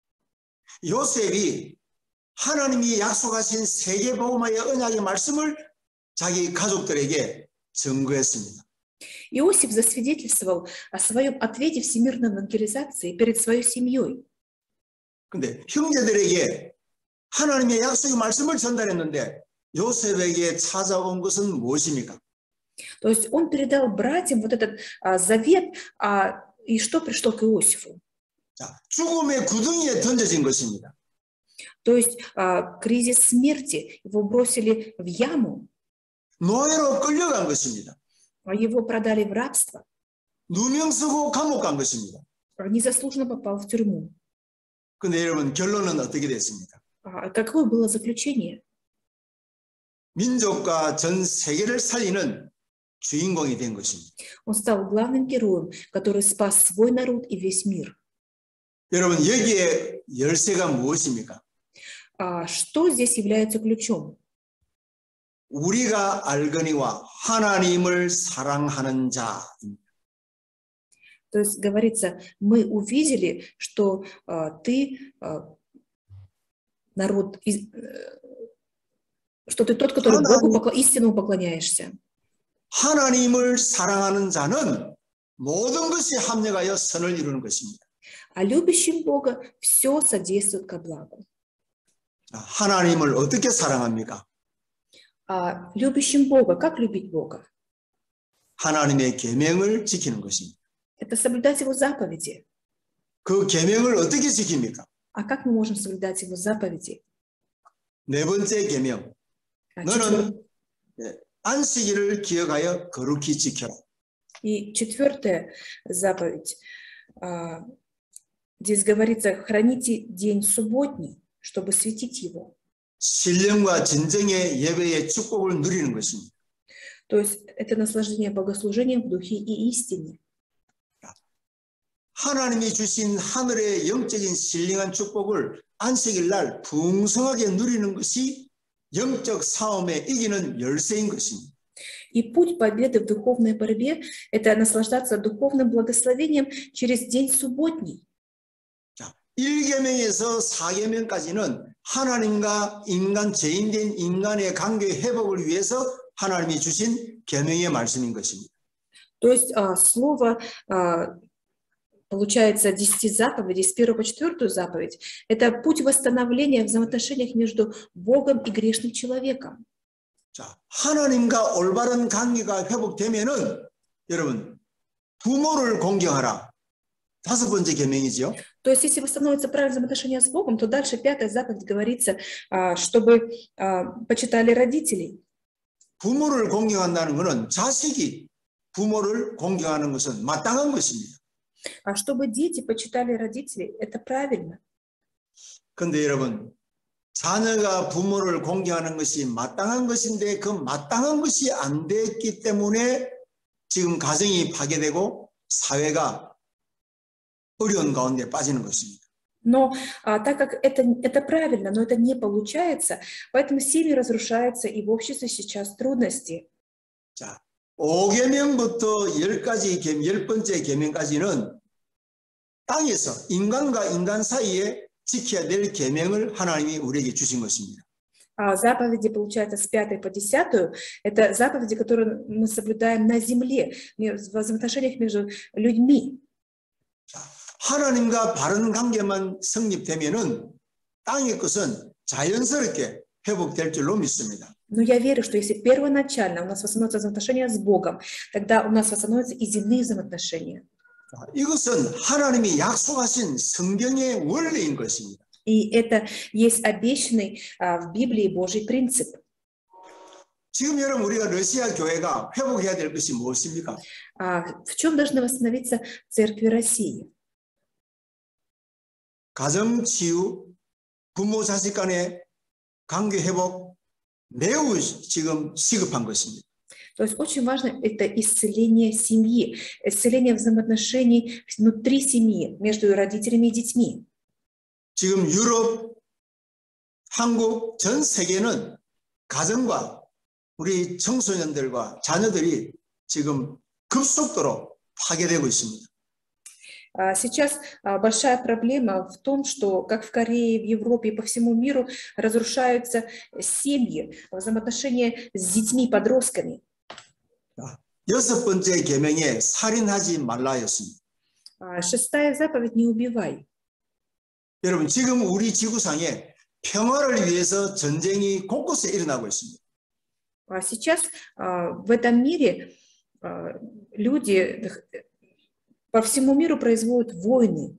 요셉이 하나님이 약속하신 세계복음화의 언약의 말씀을 자기 가족들에게 증거했습니다. Иосиф засвидетельствовал о своем ответе всемирной евангелизации перед своей семьей. 근데 형제들에게 하나님의 약속의 말씀을 전달했는데 요셉에게 찾아온 것은 무엇입니까? То есть он передал братьям вот этот а, завет, а, и что пришло к Иосифу? 자, 죽음의 구덩이에 던져진 것입니다. То есть а, кризис смерти, его бросили в яму, 노예로 끌려간 것입니다. а его продали в рабство, 누명 쓰고 감옥 간 것입니다. незаслуженно попал в тюрьму. 근데 여러분 결론은 어떻게 됐습니까? А какое было заключение? 민족과 전 세계를 살리는 주인공이 된 것입니다. Он стал главным героем, который спас свой народ и весь мир. 여러분 여기에 열쇠가 무엇입니까? А что здесь является ключом? 우리가 알거니와 하나님을 사랑하는 자입니다. То есть говорится, мы увидели, что а, ты а, народ, из, что ты тот, который 하나님, Богу покла- истинно поклоняешься. 하나님을 사랑하는 자는 모든 것이 합력하여 선을 이루는 것입니다. А любящим Бога все содействует ко благу. 하나님을 어떻게 사랑합니까? А любящим Бога, как любить Бога? 하나님의 계명을 지키는 것입니다. Это соблюдать Его заповеди. 그 계명을 어떻게 지킵니까? А как мы можем соблюдать Его заповеди? 네 번째 계명. А, 너는 четвер- 안식일을 기억하여 거룩히 지켜라. И четвертая заповедь. а, Здесь говорится, храните день субботний, чтобы светить его. 신령과 진정의 예배의 축복을 누리는 것입니다. То есть это наслаждение богослужением в духе и истине. 하나님이 주신 하늘의 영적인 신령한 축복을 안식일 날 풍성하게 누리는 것이 영적 싸움에 이기는 열쇠인 것입니다. И путь победы в духовной борьбе – это наслаждаться духовным благословением через день субботний. 자, 일 계명에서 사 계명까지는 하나님과 인간, 죄인된 인간의 관계 회복을 위해서 하나님이 주신 계명의 말씀인 것입니다. То есть а, слово, а, получается, десяти заповедей, с первой по четвертую заповедь – это путь восстановления в взаимоотношениях между Богом и грешным человеком. 자, 하나님과 올바른 관계가 회복되면은 여러분 부모를 공경하라. 다섯 번째 계명이죠. То есть если восстановятся правильные взаимоотношения с Богом, то дальше пятая заповедь говорится, а, чтобы а, почитали родителей. 부모를 공경한다는 것은 자식이 부모를 공경하는 것은 마땅한 것입니다. А чтобы дети почитали родителей, это правильно. 그런데 여러분 자녀가 부모를 공경하는 것이 마땅한 것인데 그 마땅한 것이 안 됐기 때문에 지금 가정이 파괴되고 사회가 어려운 가운데 빠지는 것입니다. Но а, так как это, это правильно, но это не получается, поэтому семьи разрушаются, и в обществе сейчас трудности. 자, 오 계명부터 열 가지 계명, 열 번째 계명까지는 땅에서 인간과 인간 사이에 지켜야 될 계명을 하나님이 우리에게 주신 것입니다. А заповеди, получается, с пятой по десятую, это заповеди, которые мы соблюдаем на земле, в взаимоотношениях между людьми. 하나님과 바른 관계만 성립되면은 땅의 것은 자연스럽게 회복될 줄로 믿습니다. Но я верю, что если первоначально у нас восстановятся взаимоотношения с Богом, тогда у нас восстановятся и земные взаимоотношения. 이것은 하나님이 약속하신 성경의 원리인 것입니다. И это есть обещанный а, в Библии Божий принцип. 지금 여러분 우리가 러시아 교회가 회복해야 될 것이 무엇입니까? А в чем должны восстановиться церкви России? 가정 치유, 부모 자식 간의 관계 회복 매우 지금 시급한 것입니다. То есть очень важно это исцеление семьи, исцеление взаимоотношений внутри семьи, между родителями и детьми. 지금 유럽, 한국, 전 세계는 가정과 우리 청소년들과 자녀들이 지금 급속도로 파괴되고 있습니다. Сейчас большая проблема в том, что как в Корее, в Европе и по всему миру разрушаются семьи, взаимоотношения с детьми, подростками. 여섯 번째 계명에 살인하지 말라였습니다. Шестая заповедь: не убивай. 여러분 지금 우리 지구상에 평화를 위해서 전쟁이 곳곳에 일어나고 있습니다. Сейчас в этом мире люди по всему миру производят войны.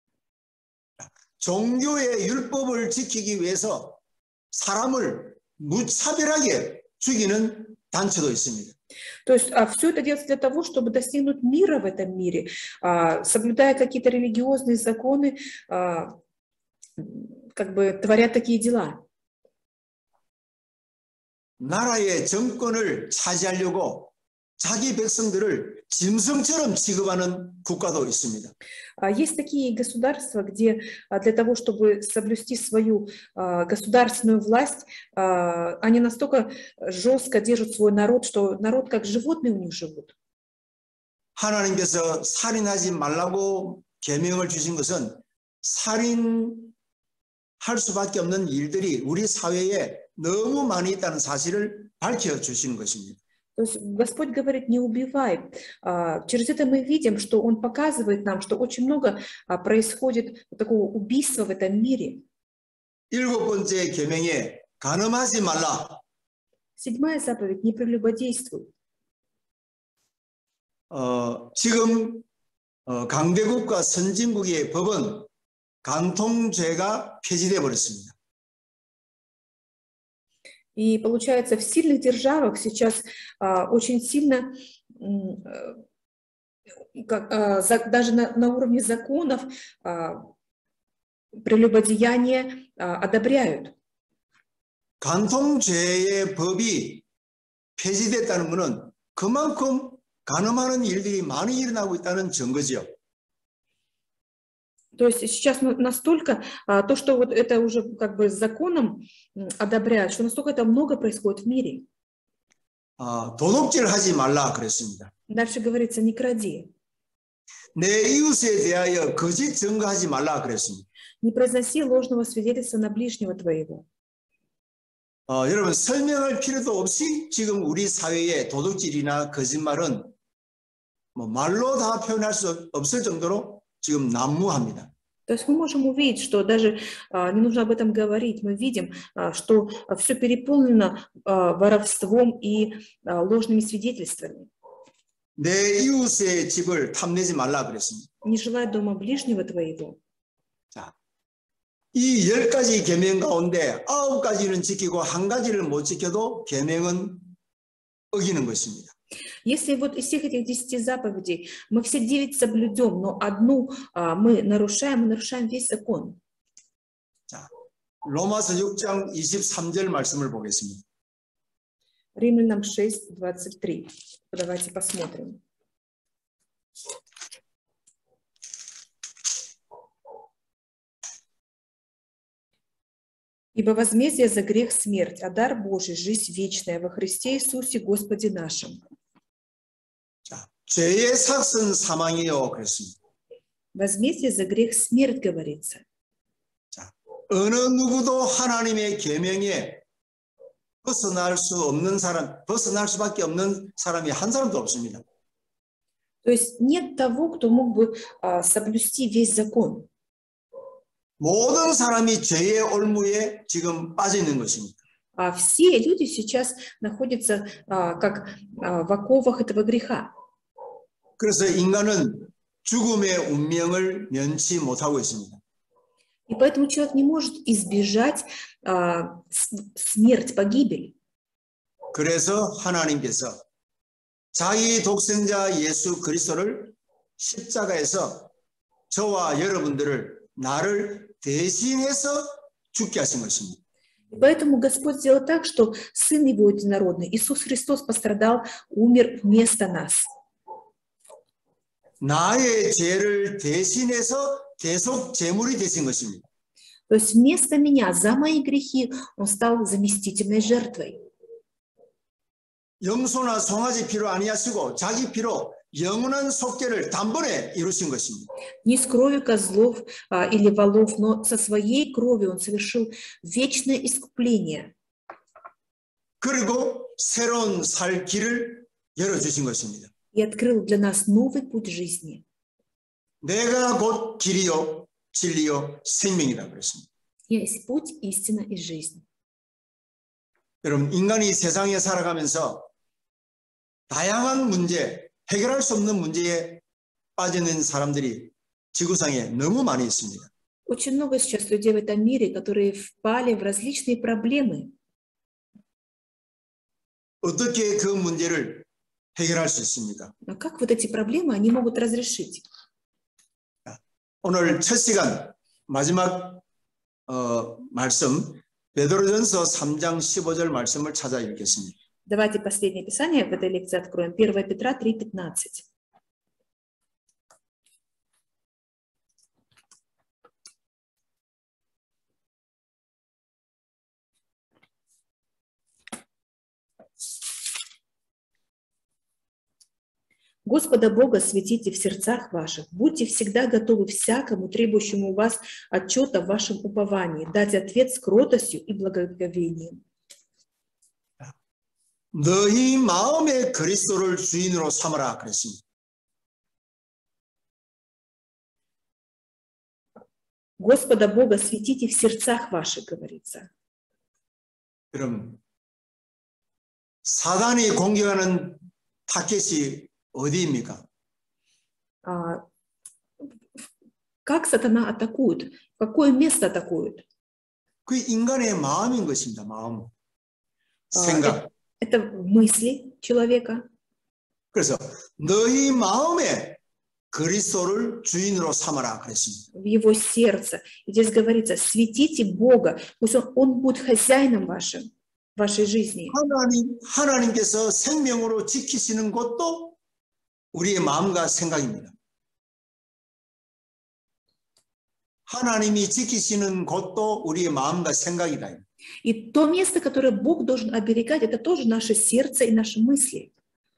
종교의 율법을 지키기 위해서 사람을 무차별하게 죽이는 단체도 있습니다. То есть а, все это делается для того, чтобы достигнуть мира в этом мире, а, соблюдая какие-то религиозные законы, а, как бы творят такие дела. 나라의 정권을 차지하려고 자기 백성들을 짐승처럼 취급하는 국가도 있습니다. Есть такие государства, где для того, чтобы соблюсти свою государственную власть, они настолько жестко держат свой народ, что народ как животные у них живут. 하나님께서 살인하지 말라고 계명을 주신 것은 살인할 수밖에 없는 일들이 우리 사회에 너무 많이 있다는 사실을 밝혀주시는 것입니다. То есть Господь говорит: не убивай. Через это мы видим, что Он показывает нам, что очень много происходит такого убийства в этом мире. 일곱 번째 계명에 간음하지 말라. Седьмая заповедь: не прелюбодействуй. 어, 지금 어, 강대국과 선진국의 법은 간통죄가 폐지되어 버렸습니다. И получается, в сильных державах сейчас а, очень сильно, а, как, а, за, даже на, на уровне законов а, прелюбодеяние а, одобряют. 간통죄의 법이 폐지됐다는 것은 그만큼 간음하는 일들이 많이 일어나고 있다는 증거죠. То есть сейчас настолько, то, что вот это уже как бы законом одобряют, что настолько это много происходит в мире. 아, 도둑질하지 말라 그랬습니다. Дальше говорится: не кради. 내 이웃에 대하여 거짓 증거하지 말라 그랬습니다. Не произноси ложного свидетельства на ближнего твоего. 어, 여러분 설명할 필요도 없이 지금 우리 사회의 도둑질이나 거짓말은 뭐 말로 다 표현할 수 없을 정도로 지금 난무합니다. То есть мы можем увидеть, что даже а, не нужно об этом говорить. Мы видим, а, что все переполнено а, воровством и а, ложными свидетельствами. 내 이웃의 집을 탐내지 말라 그랬습니다. Не желай дома ближнего твоего. 자, 이 열 가지 계명 가운데 아홉 가지는 지키고 한 가지를 못 지켜도 계명은 어기는 것입니다. Если вот из всех этих десяти заповедей мы все девять соблюдем, но одну а, мы нарушаем, мы нарушаем весь закон. 자, 로마서 육 장 이십삼 절 말씀을 보겠습니다. Римлянам шесть двадцать три. Давайте посмотрим. Ибо возмездие за грех смерть, а дар Божий жизнь вечная во Христе Иисусе Господе нашим. 자, 죄의 삭은 사망이요 그랬습니다. Возмездие за грех смерть говорится. 자, 어느 누구도 하나님의 계명에 벗어날 수 없는 사람, 벗어날 수밖에 없는 사람이 한 사람도 없습니다. То То есть нет того, кто мог бы а, соблюсти весь закон. 모든 사람이 죄의 올무에 지금 빠져 있는 것입니다. А все люди сейчас находятся а, как а, в оковах этого греха. 그래서 인간은 죽음의 운명을 면치 못하고 있습니다. И поэтому человек не может избежать а, смерть, погибель. 그래서 하나님께서 자기 독생자 예수 그리스도를 십자가에서 저와 여러분들을 나를 대신해서 죽게 하신 것입니다. Поэтому Господь сделал так, что Сын Его единородный, Иисус Христос, пострадал, умер вместо нас. 나의 죄를 대신해서 대속 제물이 되신 것입니다. То есть вместо меня, за мои грехи, Он стал заместительной жертвой. 염소나 송아지 피로 아니하시고 자기 피로 영원한 속죄를 단번에 이루신 것입니다. Не с кровью козлов а, или волов, но со своей кровью Он совершил вечное искупление. 그리고 새로운 살 길을 열어주신 것입니다. И открыл для нас новый путь жизни. 내가 곧 길이요 진리요 생명이라 그랬습니다. Я есть путь, истина и жизнь. 여러분, 인간이 세상에 살아가면서 다양한 문제, 해결할 수 없는 문제에 빠져있는 사람들이 지구상에 너무 많이 있습니다. Очень много сейчас людей в этом мире, которые впали в различные проблемы. 어떻게 그 문제를 해결할 수 있습니까? Но как вот эти проблемы они могут разрешить? 오늘 첫 시간 마지막 어, 말씀 베드로전서 삼 장 십오 절 말씀을 찾아 읽겠습니다. Давайте последнее писание в этой лекции откроем. первое Петра три пятнадцать. Господа Бога светите в сердцах ваших, будьте всегда готовы всякому, требующему у вас отчета в вашем уповании, дать ответ с кротостью и благоговением. 너희 마음에 그리스도를 주인으로 삼으라 그랬습니다. Господа Бога светите в сердцах ваших, говорится. 그럼 사단이 공격하는 타겟이 어디입니까? А, как сатана атакует? Какое место атакует? 그 인간의 마음인 것입니다. 마음, А, 생각. Это мысли человека. 그래서 너희 마음에 그리스도를 주인으로 삼아라 그랬습니다. В его сердце. И здесь говорится, светите Бога, пусть он, он будет хозяином вашим, вашей жизни. 하나님, 하나님께서 생명으로 지키시는 것도 우리의 마음과 생각입니다. 하나님이 지키시는 것도 우리의 마음과 생각이다. И то место, которое Бог должен оберегать, это тоже наше сердце и наши мысли.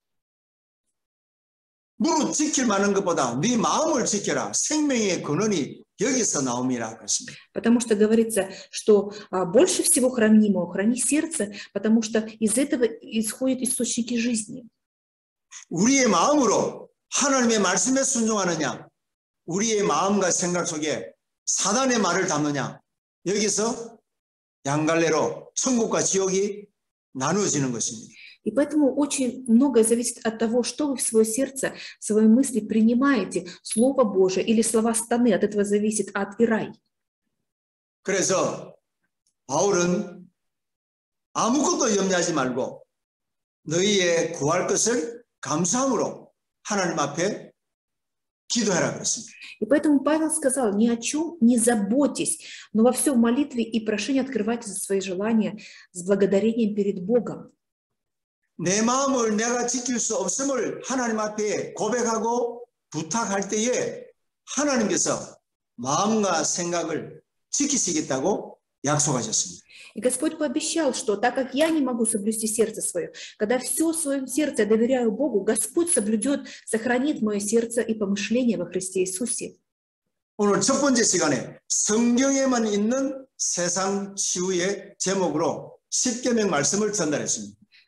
무릇 지킬 만한 것보다 네 마음을 지켜라. 생명의 근원이 여기서 나옵니다. 그렇습니다. Потому что говорится, что а, больше всего хранимого храни сердце, потому что из этого исходят источники жизни. 우리의 마음으로 하나님의 말씀에 순종하느냐, 우리의 마음과 생각 속에 사단의 말을 담느냐, 여기서 양갈래로 천국과 지옥이 나누어지는 것입니다. И поэтому очень многое зависит от того, что вы в свое сердце, в свои мысли принимаете, Слово Божие или слова сатаны. От этого зависит ад и рай. 그래서 바울은 아무것도 염려하지 말고 너희의 구할 것을 감사함으로 하나님 앞에 기도해라 그랬습니다. И поэтому Павел сказал, ни о чем не заботьтесь, но во всем молитве и прошении открывайте за свои желания с благодарением перед Богом. 내 마음을 내가 지킬 수 없음을 하나님 앞에 고백하고 부탁할 때에 하나님께서 마음과 생각을 지키시겠다고 약속하셨습니다. И Господь пообещал, что так как я не могу соблюсти сердце свое, когда все в своем сердце я доверяю Богу, Господь соблюдет, сохранит мое сердце и помышления во Христе Иисусе. 오늘 첫 번째 시간에 성경에만 있는 세상 치유의 제목으로 십계명 말씀을 전달했습니다.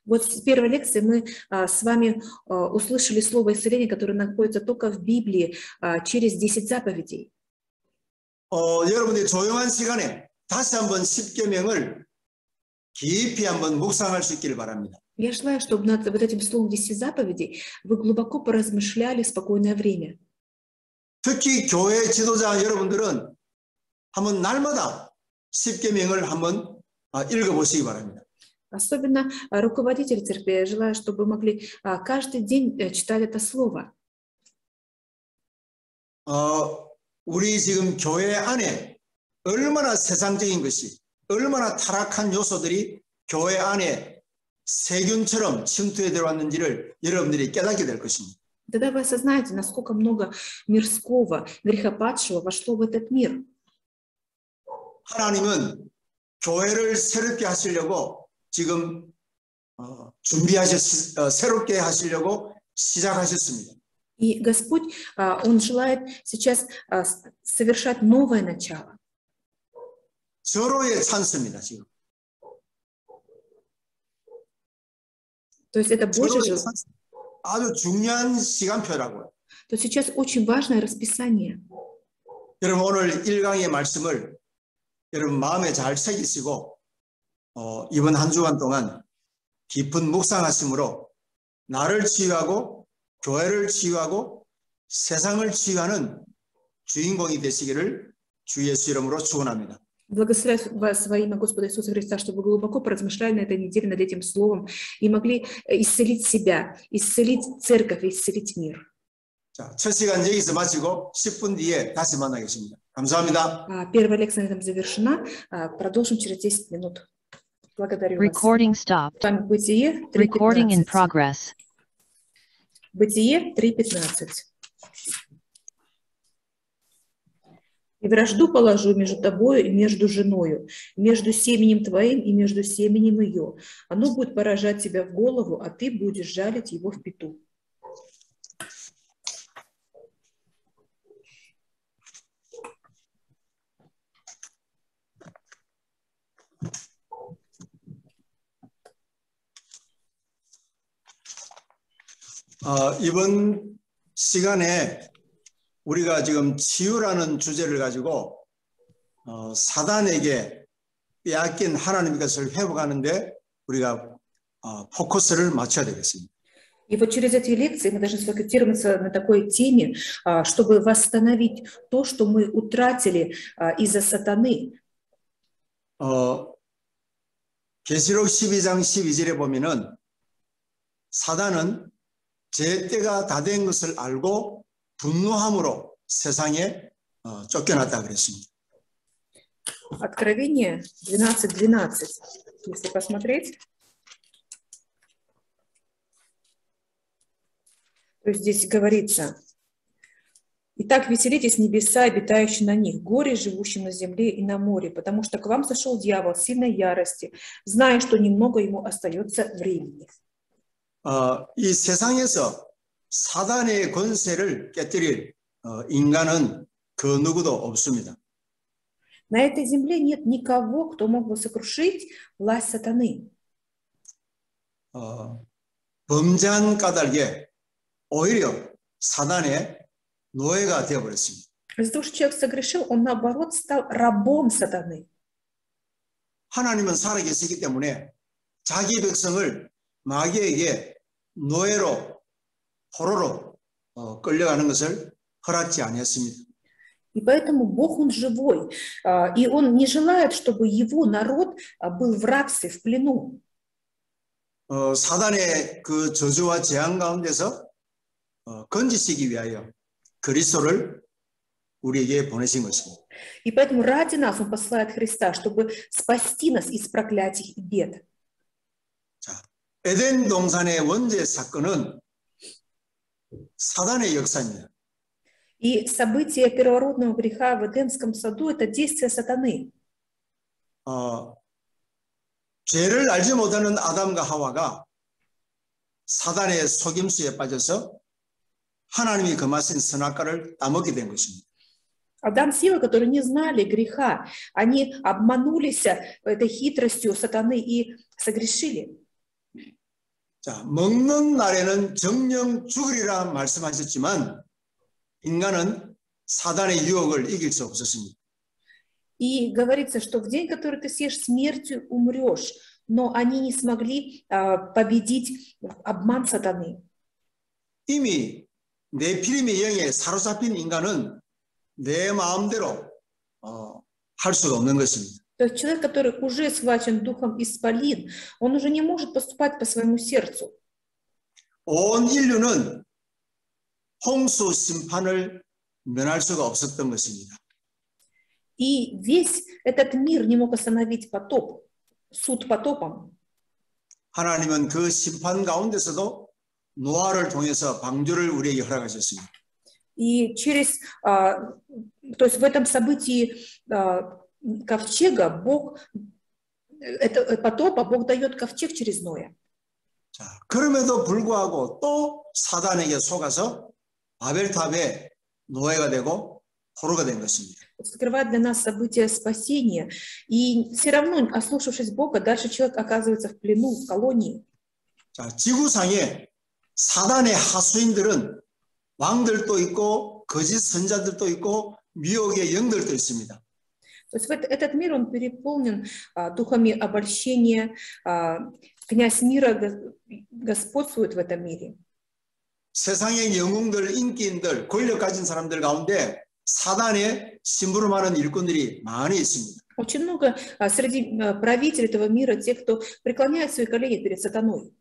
Вот в первой лекции мы а, с вами а, услышали слово исцеления, которое находится только в Библии а, через десять заповедей. 어, 여러분들이 조용한 시간에 다시 한번 십계명을 깊이 한번 묵상할 수 있기를 바랍니다. Я желаю, чтобы над вот этим словом десяти заповедей вы глубоко поразмышляли в спокойное время. 특히 교회 지도자 여러분들은 한번 날마다 십계명을 한번 읽어보시기 바랍니다. Особенно а, руководители церкви, я желаю, чтобы вы могли а, каждый день э, читать это слово. 어, 우리 지금 교회 안에 얼마나 세상적인 것이, 얼마나 타락한 요소들이 교회 안에 세균처럼 침투해 들어왔는지를 여러분들이 깨닫게 될 것입니다. Тогда вы осознаете, насколько много мирского, грехопадшего вошло в этот мир. 하나님은 교회를 새롭게 하시려고 지금 어, 준비하셨, 어, 새롭게 하시려고 시작하셨습니다. И Господь, а, Он желает сейчас а, с- совершать новое начало. 절호의 찬스입니다, 지금. То есть это Божье 절호의 желание. 찬스. 아주 중요한 시간표라고요. То есть сейчас очень важное расписание. 여러분 오늘 일 강의 말씀을 여러분 마음에 잘 새기시고 어, 이번 한 주간 동안 깊은 묵상하심으로 나를 치유하고 교회를 치유하고 세상을 치유하는 주인공이 되시기를 주 예수 이름으로 축원합니다. Благословляю вас во имя Господа Иисуса Христа, чтобы вы глубоко поразмышляли на этой неделе над этим словом и могли исцелить себя, исцелить церковь, и исцелить мир. 자, 첫 시간 여기서 마치고 십 분 뒤에 다시 만나겠습니다. 감사합니다. А, Первая лекция на этом завершена. А, Продолжим через десять минут. Благодарю вас. Recording stopped. С вами Бытие Recording in три пятнадцать. progress. Бытие три пятнадцать. «И вражду положу между тобою и между женою, между семенем твоим и между семенем ее. Оно будет поражать тебя в голову, а ты будешь жалить его в пяту». 어, 이번 시간에 우리가 지금 치유라는 주제를 가지고 어, 사단에게 빼앗긴 하나님의 것을 회복하는데 우리가 어, 포커스를 맞춰야 되겠습니다. И вот через эти лекции мы должны сфокусироваться на такой теме, а, чтобы восстановить то, что мы утратили а, из-за сатаны. 어, 계시록 십이 장 십이 절에 보면은 사단은 제 때가 다 된 것을 알고 분노함으로 세상에 어, 쫓겨났다 그랬습니다. Откровение двенадцать двенадцать. Если посмотреть. То есть здесь говорится: «Итак, веселитесь небеса, обитающие на них, горе, живущим на земле и на море, потому что к вам сошел дьявол в сильной ярости, зная, что немного ему остается времени». 어, 이 세상에서 사단의 권세를 깨뜨릴 어, 인간은 그 누구도 없습니다. На этой земле нет никого, кто мог бы сокрушить власть сатаны. 어, 범죄한 까닭에 오히려 사단의 노예가 되어버렸습니다. Из-за того, что человек согрешил, он наоборот стал рабом сатаны. 하나님은 살아계시기 때문에 자기 백성을 마귀에게 노예로 포로로 어, 끌려가는 것을 허락지 아니했습니다. И поэтому Бог, Он живой, а, и Он не желает, чтобы Его народ а, был в рабстве, в плену. 어, 사단의 그 저주와 재앙 가운데서 어, 건지시기 위하여 그리스도를 우리에게 보내신 것입니다. И поэтому ради нас Он посылает Христа, чтобы спасти нас из проклятий и бед. 자, 에덴 동산의 원죄 사건은 사단의 역사입니다. И события первородного греха в Эдемском саду – это действие сатаны. 어, 죄를 알지 못하는 아담과 하와가 사단의 속임수에 빠져서 하나님이 금하신 선악과를 따먹게 된 것입니다. Адам с Евой, которые не знали греха, они обманулись этой хитростью сатаны и согрешили. 자, 먹는 날에는 정령 죽으리라 말씀하셨지만 인간은 사단의 유혹을 이길 수 없었습니다. И говорится, что в день, который ты съешь, смертью умрешь, но они не смогли а, победить обман сатаны. 이미 내 피림의 영에 사로잡힌 인간은 내 마음대로 어, 할 수가 없는 것입니다. То есть человек, который уже схвачен духом исполин, он уже не может поступать по своему сердцу. 온 인류는 홍수 심판을 면할 수가 없었던 것입니다. И весь этот мир не мог остановить потоп, суд потопом. 하나님은 그 심판 가운데서도 노아를 통해서 방주를 우리에게 허락하셨습니다. И через, а, то есть в этом событии а, ковчега Бог, это потопа, Бог дает ковчег через Ноя. 자, 그럼에도 불구하고 또 사단에게 속아서 바벨탑에 노예가 되고 포로가 된 것입니다. Открывает для нас события спасения. И все равно, ослушавшись Бога, дальше человек оказывается в плену, в колонии. 자, 지구상에 사단의 하수인들은 왕들도 있고 거짓 선자들도 있고 미혹의 영들도 있습니다. То есть этот мир, он переполнен а, духами обольщения. А, князь мира господствует в этом мире. 세상의 영웅들, 인기인들, 권력 가진 사람들 가운데 사단의 심부름하는 일꾼들이 많이 있습니다. Очень много а, среди а, правителей этого мира, тех, кто преклоняет свои колени перед сатаной.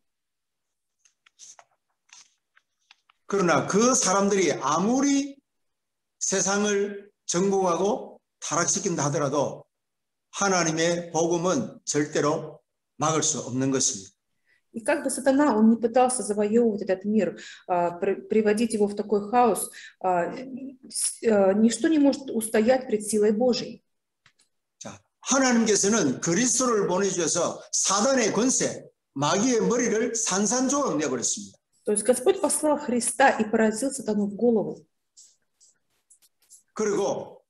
그러나 그 사람들이 아무리 세상을 정복하고 타락시킨다 하더라도 하나님의 복음은 절대로 막을 수 없는 것입니다. И как бы сатана, он не пытался завоевывать этот мир, а, при, приводить его в такой хаос, а, с, а, ничто не может устоять пред силой Божией. 자, 하나님께서는 그리스도를 보내주셔서 사단의 권세, 마귀의 머리를 산산조각 내버렸습니다. То есть Господь послал Христа и поразил сатану в голову. 그리고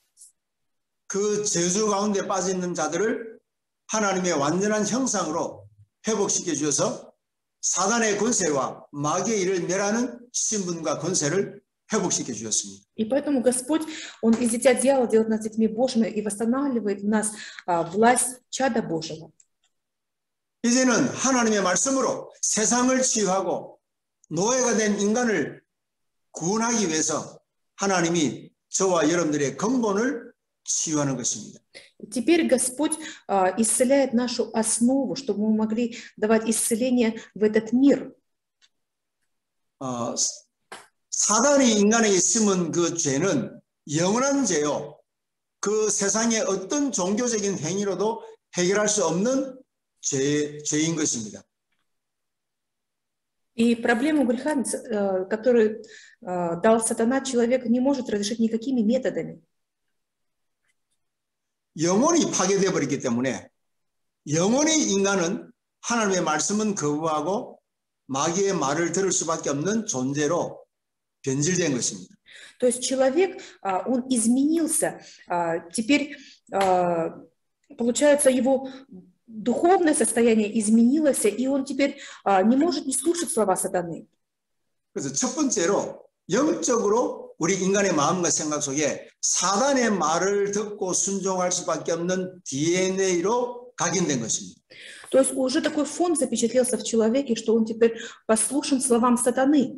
그 저주 가운데 빠져 있는 자들을 하나님의 완전한 형상으로 회복시켜 주셔서 사단의 권세와 마귀의 일을 멸하는 신분과 권세를 회복시켜 주셨습니다. И поэтому Господь, Он из дитя дьявола делает нас детьми Божьими и восстанавливает в нас а, власть чада Божьего. 이제는 하나님의 말씀으로 세상을 치유하고 노예가 된 인간을 구원하기 위해서 하나님이 저와 여러분들의 근본을 치유하는 것입니다. Теперь Господь а, исцеляет нашу основу, чтобы мы могли давать исцеление в этот мир. 어, 사단이 인간에게 심은 그 죄는 영원한 죄요. 그 세상의 어떤 종교적인 행위로도 해결할 수 없는 죄, 죄인 것입니다. И проблему греха, которую дал сатана, человек не может разрешить никакими методами. 영혼이 파괴되어 버렸기 때문에 영원히 인간은 하나님의 말씀은 거부하고 마귀의 말을 들을 수밖에 없는 존재로 변질된 것입니다. То есть человек, он изменился, теперь, получается, его духовное состояние изменилось, и он теперь не может не слушать слова сатаны. 그래서 첫 번째로 영적으로 우리 인간의 마음과 생각 속에 사단의 말을 듣고 순종할 수밖에 없는 디엔에이로 각인된 것입니다. То есть уже такой фон запечатлелся в человеке, что он теперь послушен словам сатаны.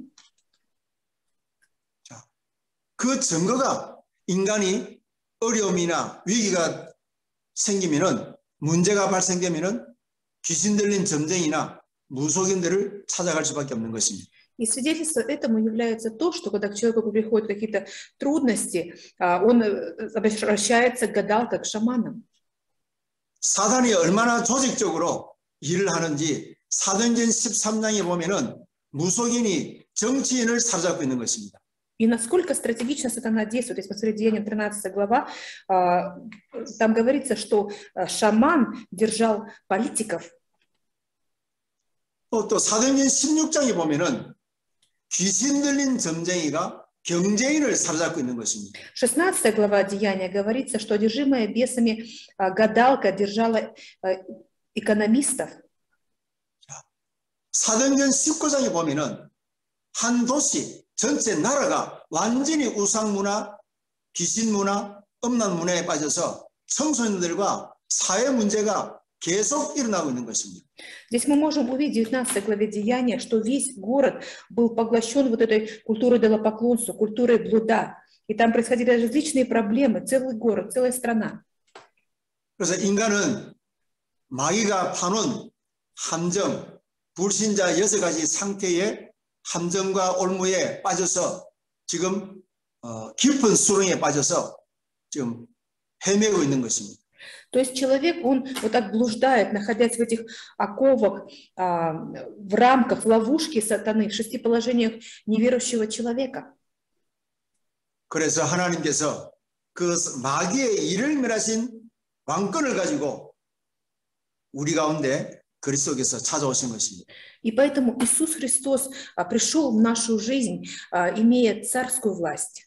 자, 그 증거가 인간이 어려움이나 위기가 생기면은 문제가 발생되면은 귀신 들린 점쟁이나 무속인들을 찾아갈 수밖에 없는 것입니다. И свидетельством этому является то, что когда к человеку приходят какие-то трудности, он обращается к гадалкам, к шаманам. 사단이 얼마나 조직적으로 일을 하는지 사도행전 십삼 장에 보면은 무속인이 정치인을 사로잡고 있는 것입니다. И насколько стратегично сатана действует, если посмотреть Деяния тринадцатая глава, там говорится, что шаман держал политиков. 또, 또 사도행전 십육 장에 보면은 귀신 들린 점쟁이가 경제인을 사로잡고 있는 것입니다. шестнадцатая глава Деяния говорится, что одержимая бесами гадалка держала экономистов. 사도행전 십구 장에 보면은 한 도시 전체 나라가 완전히 우상문화, 귀신문화, 음란문화에 빠져서 청소년들과 사회 문제가 계속 일어나고 있는 것입니다. Здесь мы можем увидеть в девятнадцатой главе Деяния, что весь город был поглощен вот этой культурой идолопоклонства, культурой блуда. И там происходили различные проблемы, целый город, целая страна. 그래서 인간은 마귀가 파놓은 함정, 불신자 여섯 가지 상태의 함정과 올무에 빠져서 지금 어, 깊은 수렁에 빠져서 지금 헤매고 있는 것입니다. То есть человек, он вот так блуждает, находясь в этих оковах, а, в рамках, в ловушке сатаны, в шести положениях неверующего человека. 그래서 하나님께서 그 마귀의 일을 멸하신 왕권을 가지고 우리 가운데 그리스도께서 찾아오신 것입니다. И поэтому Иисус Христос а, пришел в нашу жизнь, а, имея царскую власть.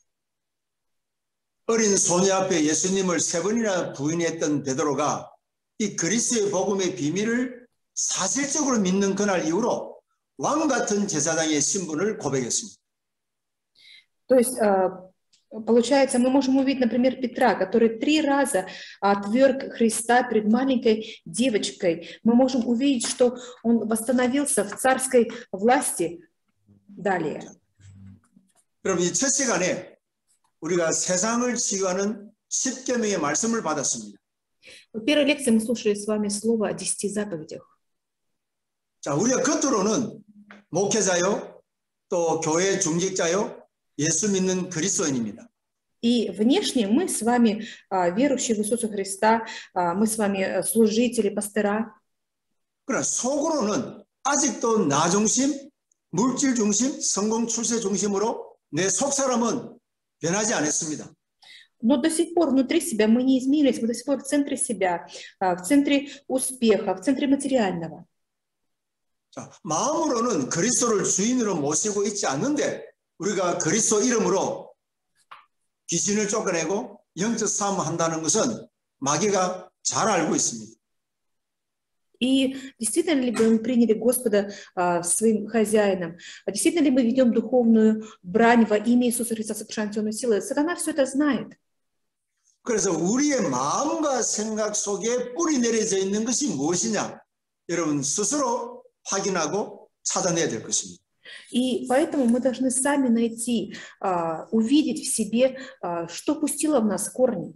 어린 소녀 앞에 예수님을 세 번이나 부인했던 베드로가 이 그리스도의 복음의 비밀을 사실적으로 믿는 그날 이후로 왕 같은 제사장의 신분을 고백했습니다. То есть, а, получается, мы можем увидеть, например, Петра, который три раза отверг Христа перед маленькой девочкой. Мы можем увидеть, что он восстановился в царской власти далее. 여러분, 이 첫 시간에 우리가 세상을 치유하는 십계명의 말씀을 받았습니다. В первой лекции мы слушали с вами слово о десяти заповедях. 자, 우리가 겉으로는 목회자요, 또 교회 중직자요, 예수 믿는 그리스도인입니다. И внешне мы с вами а, верующие в Иисуса Христа, а, мы с вами служители, пастора. 그러나 속으로는 아직도 나 중심, 물질 중심, 성공 출세 중심으로 내 속 사람은 변하지 않았습니다. Но до сих пор внутри себя мы не изменились, мы до сих пор в центре себя, а, в центре успеха, в центре материального. 자, 마음으로는 그리스도를 주인으로 모시고 있지 않는데 우리가 그리스도 이름으로 귀신을 쫓아내고 영적 싸움을 한다는 것은 마귀가 잘 알고 있습니다. И действительно ли мы приняли Господа а, своим хозяином? А действительно ли мы ведем духовную брань во имя Иисуса Христа, совершаем темную силу? Сатана все это знает. 그래서 우리의 마음과 생각 속에 뿌리 내려져 있는 것이 무엇이냐? 여러분 스스로 확인하고 찾아내야 될 것입니다. И поэтому мы должны сами найти, а, увидеть в себе, а, что пустило в нас корни.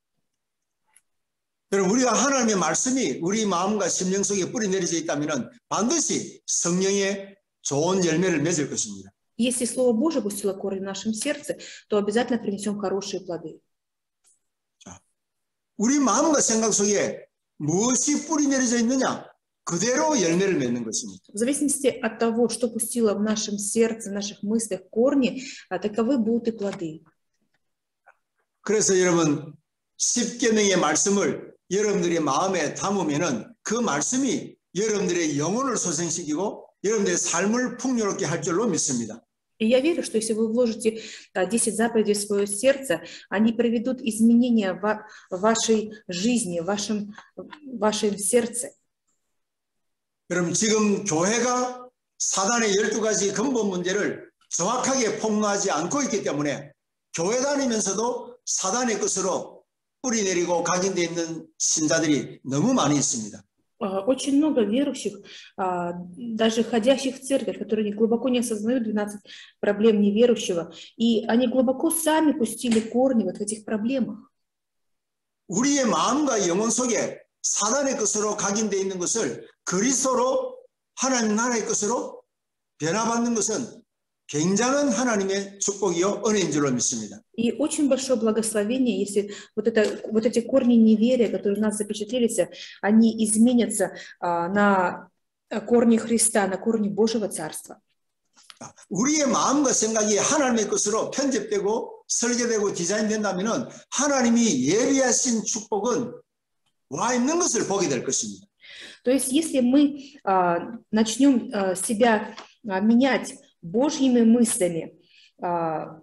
여러분 우리가 하나님의 말씀이 우리 마음과 심령 속에 뿌리 내려져 있다면 반드시 성령의 좋은 열매를 맺을 것입니다. Если Слово Божие пустило корни в нашем сердце, то обязательно принесем хорошие плоды. 자, 우리 마음과 생각 속에 무엇이 뿌리 내려져 있느냐? 그대로 열매를 맺는 것입니다. В зависимости от того, что пустило в нашем сердце, в наших мыслях корни, а, таковы будут и плоды. 그래서 여러분 십계명의 말씀을 여러분들의 마음에 담으면은 그 말씀이 여러분들의 영혼을 소생시키고 여러분들의 삶을 풍요롭게 할 줄로 믿습니다. И я верю, что если вы вложите десять заповедей в свое сердце, они приведут изменения в вашей жизни, в вашем, в вашем сердце. 여러분 지금 교회가 사단의 열두 가지 근본 문제를 정확하게 폭로하지 않고 있기 때문에 교회 다니면서도 사단의 것으로 뿌리 내리고 각인되어 있는 신자들이 너무 많이 있습니다. Очень много верующих, даже ходящих в церковь, которые глубоко не осознают двенадцать проблем неверующего, и они глубоко сами пустили корни вот в этих проблемах. 우리의 마음과 영혼 속에 사단의 것으로 각인되어 있는 것을 그리스도로 하나님 나라의 것으로 변화받는 것은 굉장한 하나님의 축복이요 은혜인 줄로 믿습니다. И очень большое благословение, если вот, это, вот эти корни неверия, которые у нас запечатлелись, они изменятся а, на корни Христа, на корни Божьего Царства. 우리의 마음과 생각이 하나님의 것으로 편집되고 설계되고 디자인된다면 하나님이 예비하신 축복은 와 있는 것을 보게 될 것입니다. То есть если мы а, начнем а, себя а, менять Божьими мыслями, а,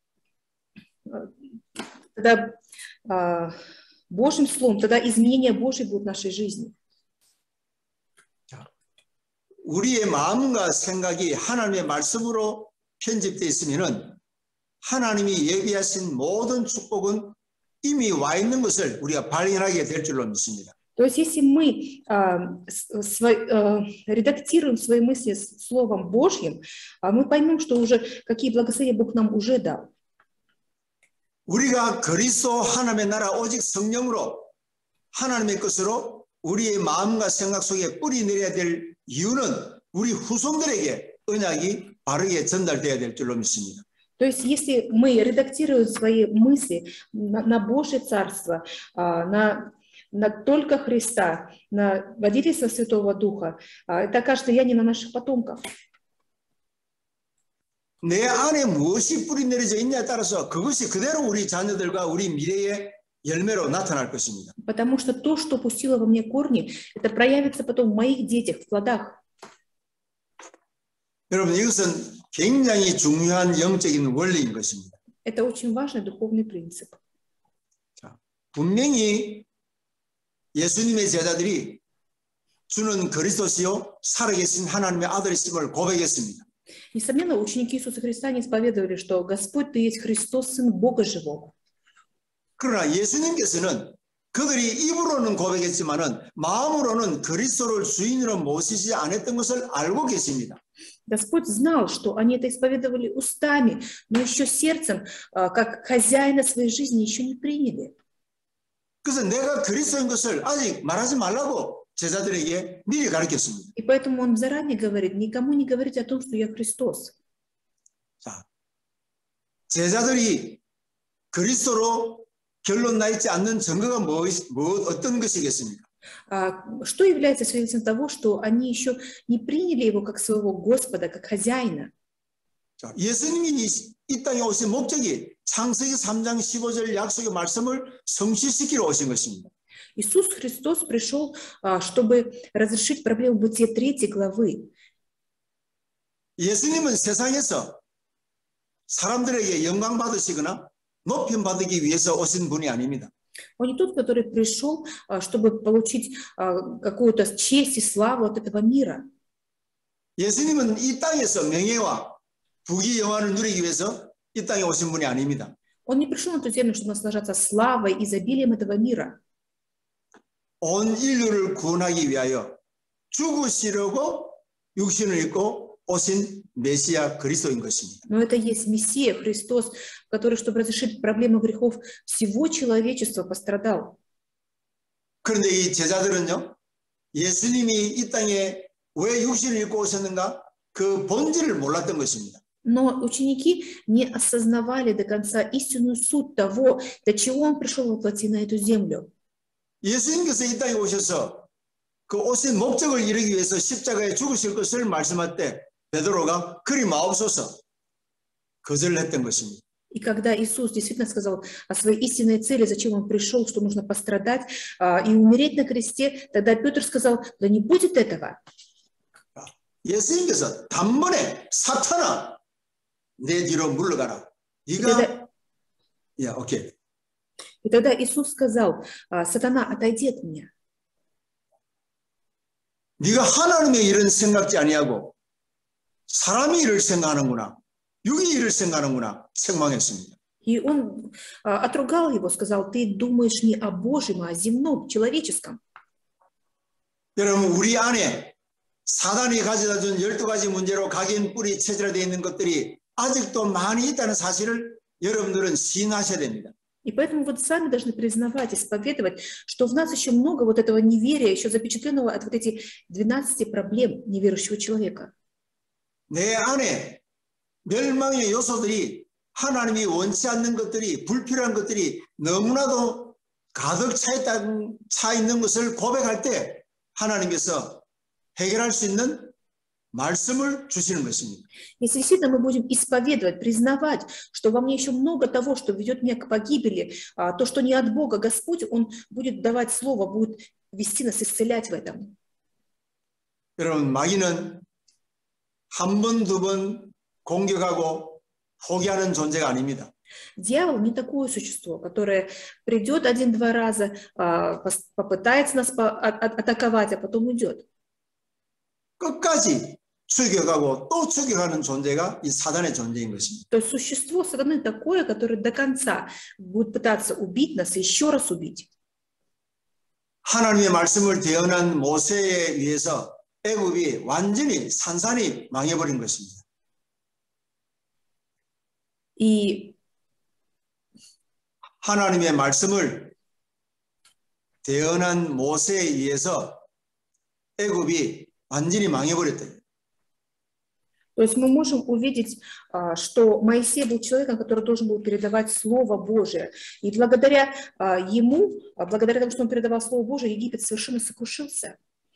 тогда а, Божьим словом, тогда изменения Божьи будут в нашей жизни. 우리의 마음과 생각이 하나님의 말씀으로 편집되어 있으면은 하나님이 예비하신 모든 축복은 이미 와 있는 것을 우리가 발견하게 될 줄로 믿습니다. То есть, если мы а, свой, а, редактируем свои мысли с Словом Божьим, а мы поймем, что уже какие благословения Бог нам уже дал. 우리가 그리스도 하나님의 나라 오직 성령으로 하나님의 것으로 우리의 마음과 생각 속에 뿌리 내려야 될 이유는 우리 후손들에게 언약이 바르게 전달돼야 될 줄로 믿습니다. То есть, если мы редактируем свои мысли на, на Божье Царство, а, на, на только Христа, на водительство Святого Духа, а, это окажет влияние на наших потомков. 내 안에 무엇이 뿌리 내려져 있냐에 따라서 그것이 그대로 우리 자녀들과 우리 미래의 열매로 나타날 것입니다. Потому что то, что пустило во мне корни, это проявится потом в моих детях, в плодах. 여러분, 이것은 굉장히 중요한 영적인 원리인 것입니다. Это очень важный духовный принцип. 자, 분명히 예수님의 제자들이 주는 그리스도시요 살아계신 하나님의 아들이심을 고백했습니다. Несомненно, ученики Иисуса Христа не исповедовали, что Господь, Ты есть Христос, Сын Бога Живого. 그러나 예수님께서는 그들이 입으로는 고백했지만은 마음으로는 그리스도를 주인으로 모시지 않았던 것을 알고 계십니다. Господь знал, что они это исповедовали устами, но еще сердцем, как хозяина своей жизни, еще не приняли. 그래서 내가 그리스도인 것을 아직 말하지 말라고 제자들에게 미리 가르쳤습니다. И поэтому он заранее говорит, никому не говорите о том, что я Христос. 자, 제자들이 그리스도로 결론 나 있지 않는 증거가 뭐, 뭐 어떤 것이겠습니까? А что является свидетельством того, что они еще не приняли его как своего Господа, как хозяина? 자, 예수님이 이, 이 땅에 오신 목적이 창세기 삼 장 십오 절 약속의 말씀을 성취시키러 오신 것입니다. Иисус Христос пришел, чтобы разрешить проблему Бытия третьей главы. 예수님은 세상에서 사람들에게 영광 받으시거나 높임 받기 위해서 오신 분이 아닙니다. Он не тот, который пришел, чтобы получить какую-то честь и славу от этого мира. 예수님은 이 땅에서 명예와 부귀 영화를 누리기 위해서 이 땅에 오신 분이 아닙니다. Он не пришел на эту землю, чтобы наслаждаться славой и изобилием этого мира. 온 인류를 구원하기 위하여 죽으시려고 육신을 입고 오신 메시아 그리스도인 것입니다. Но это есть Мессия, Христос, который, чтобы разрешить проблему грехов всего человечества, пострадал. 그런데 이 제자들은요, 예수님이 이 땅에 왜 육신을 입고 오셨는가? 그 본질을 몰랐던 것입니다. Но ученики не осознавали до конца истинную суть того, для чего он пришел воплоти на эту землю. 예수님께서 이 땅에 오셔서 그 오신 목적을 이루기 위해서 십자가에 죽으실 것을 말씀할 때 베드로가 그리 마옵소서 거절했던 것입니다. И когда Иисус действительно сказал о своей истинной цели, зачем он пришел, что нужно пострадать а, и умереть на кресте, тогда Петр сказал, да не будет этого. 예수님께서 단번에 사탄아 내 뒤로 물러가라. 네가 야, 오케이. И тогда Иисус сказал, сатана, отойди от меня. 네가 하나님의 일은 생각지 아니하고 사람의 일을 생각하는구나. 육의 일을 생각하는구나. 책망했습니다. И он отругал его, сказал, ты думаешь не о Божьем, а о земном, человеческом. 여러분, 우리 안에 사단이 가져다 준 열두 가지 문제로 각인 뿌리 체질화되어 있는 것들이 아직도 많이 있다는 사실을 여러분들은 시인하셔야 됩니다. И поэтому вот сами должны признавать, исповедовать, что в нас еще много вот этого неверия, еще запечатленного от вот этих двенадцати проблем неверующего человека. 내 안에 멸망의 요소들이 하나님이 원치 않는 것들이 불필요한 것들이 너무나도 가득 차, 있다, 차 있는 것을 고백할 때 하나님께서 해결할 수 있는 말씀을 주시는 것입니다. Если действительно мы будем исповедовать, признавать, что во мне еще много того, что ведет меня к погибели, то, что не от Бога, Господь, Он будет давать слово, будет вести нас, исцелять в этом. 여러분, 마귀는 한 번, 두 번 공격하고 포기하는 존재가 아닙니다. Дьявол не такое существо, которое придет один-два раза, попытается нас атаковать, а потом уйдет. 끝까지 죽여가고 또 죽여가는 존재가 이 사단의 존재인 것입니다. То есть существо сатаны такое, которое до конца будет пытаться убить нас и еще раз убить. 하나님의 말씀을 대언한 모세에 의해서 애굽이 완전히 산산이 망해버린 것입니다. И 하나님의 말씀을 대언한 모세에 의해서 애굽이 완전히 망해버렸다. То есть мы можем увидеть, что Моисей был человеком, который должен был передавать Слово Божие. И благодаря ему, благодаря тому, что он передавал Слово Божие, Египет совершенно сокрушился.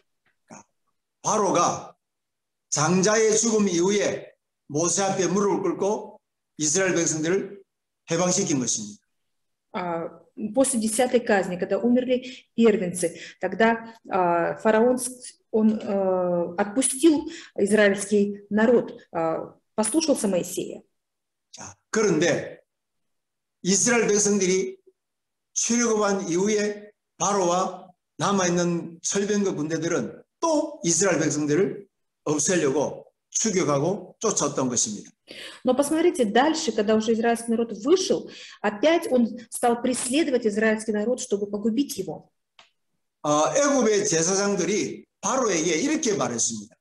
바로가 장자의 죽음 이후에 모세 앞에 무릎을 꿇고 이스라엘 백성들을 해방시킨 것입니다. После десятой казни, когда умерли первенцы, тогда фараон он отпустил израильский народ, послушался Моисея. 자, 그런데 이스라엘 백성들이 출애굽한 이후에 바로와 남아있는 철병거 군대들은 또 이스라엘 백성들을 없애려고 추격하고 쫓았던 것입니다. Но посмотрите дальше, когда уже израильский народ вышел, опять он стал преследовать израильский народ, чтобы погубить его. 어, 애굽의 제사장들이 바로에게 이렇게 말했습니다.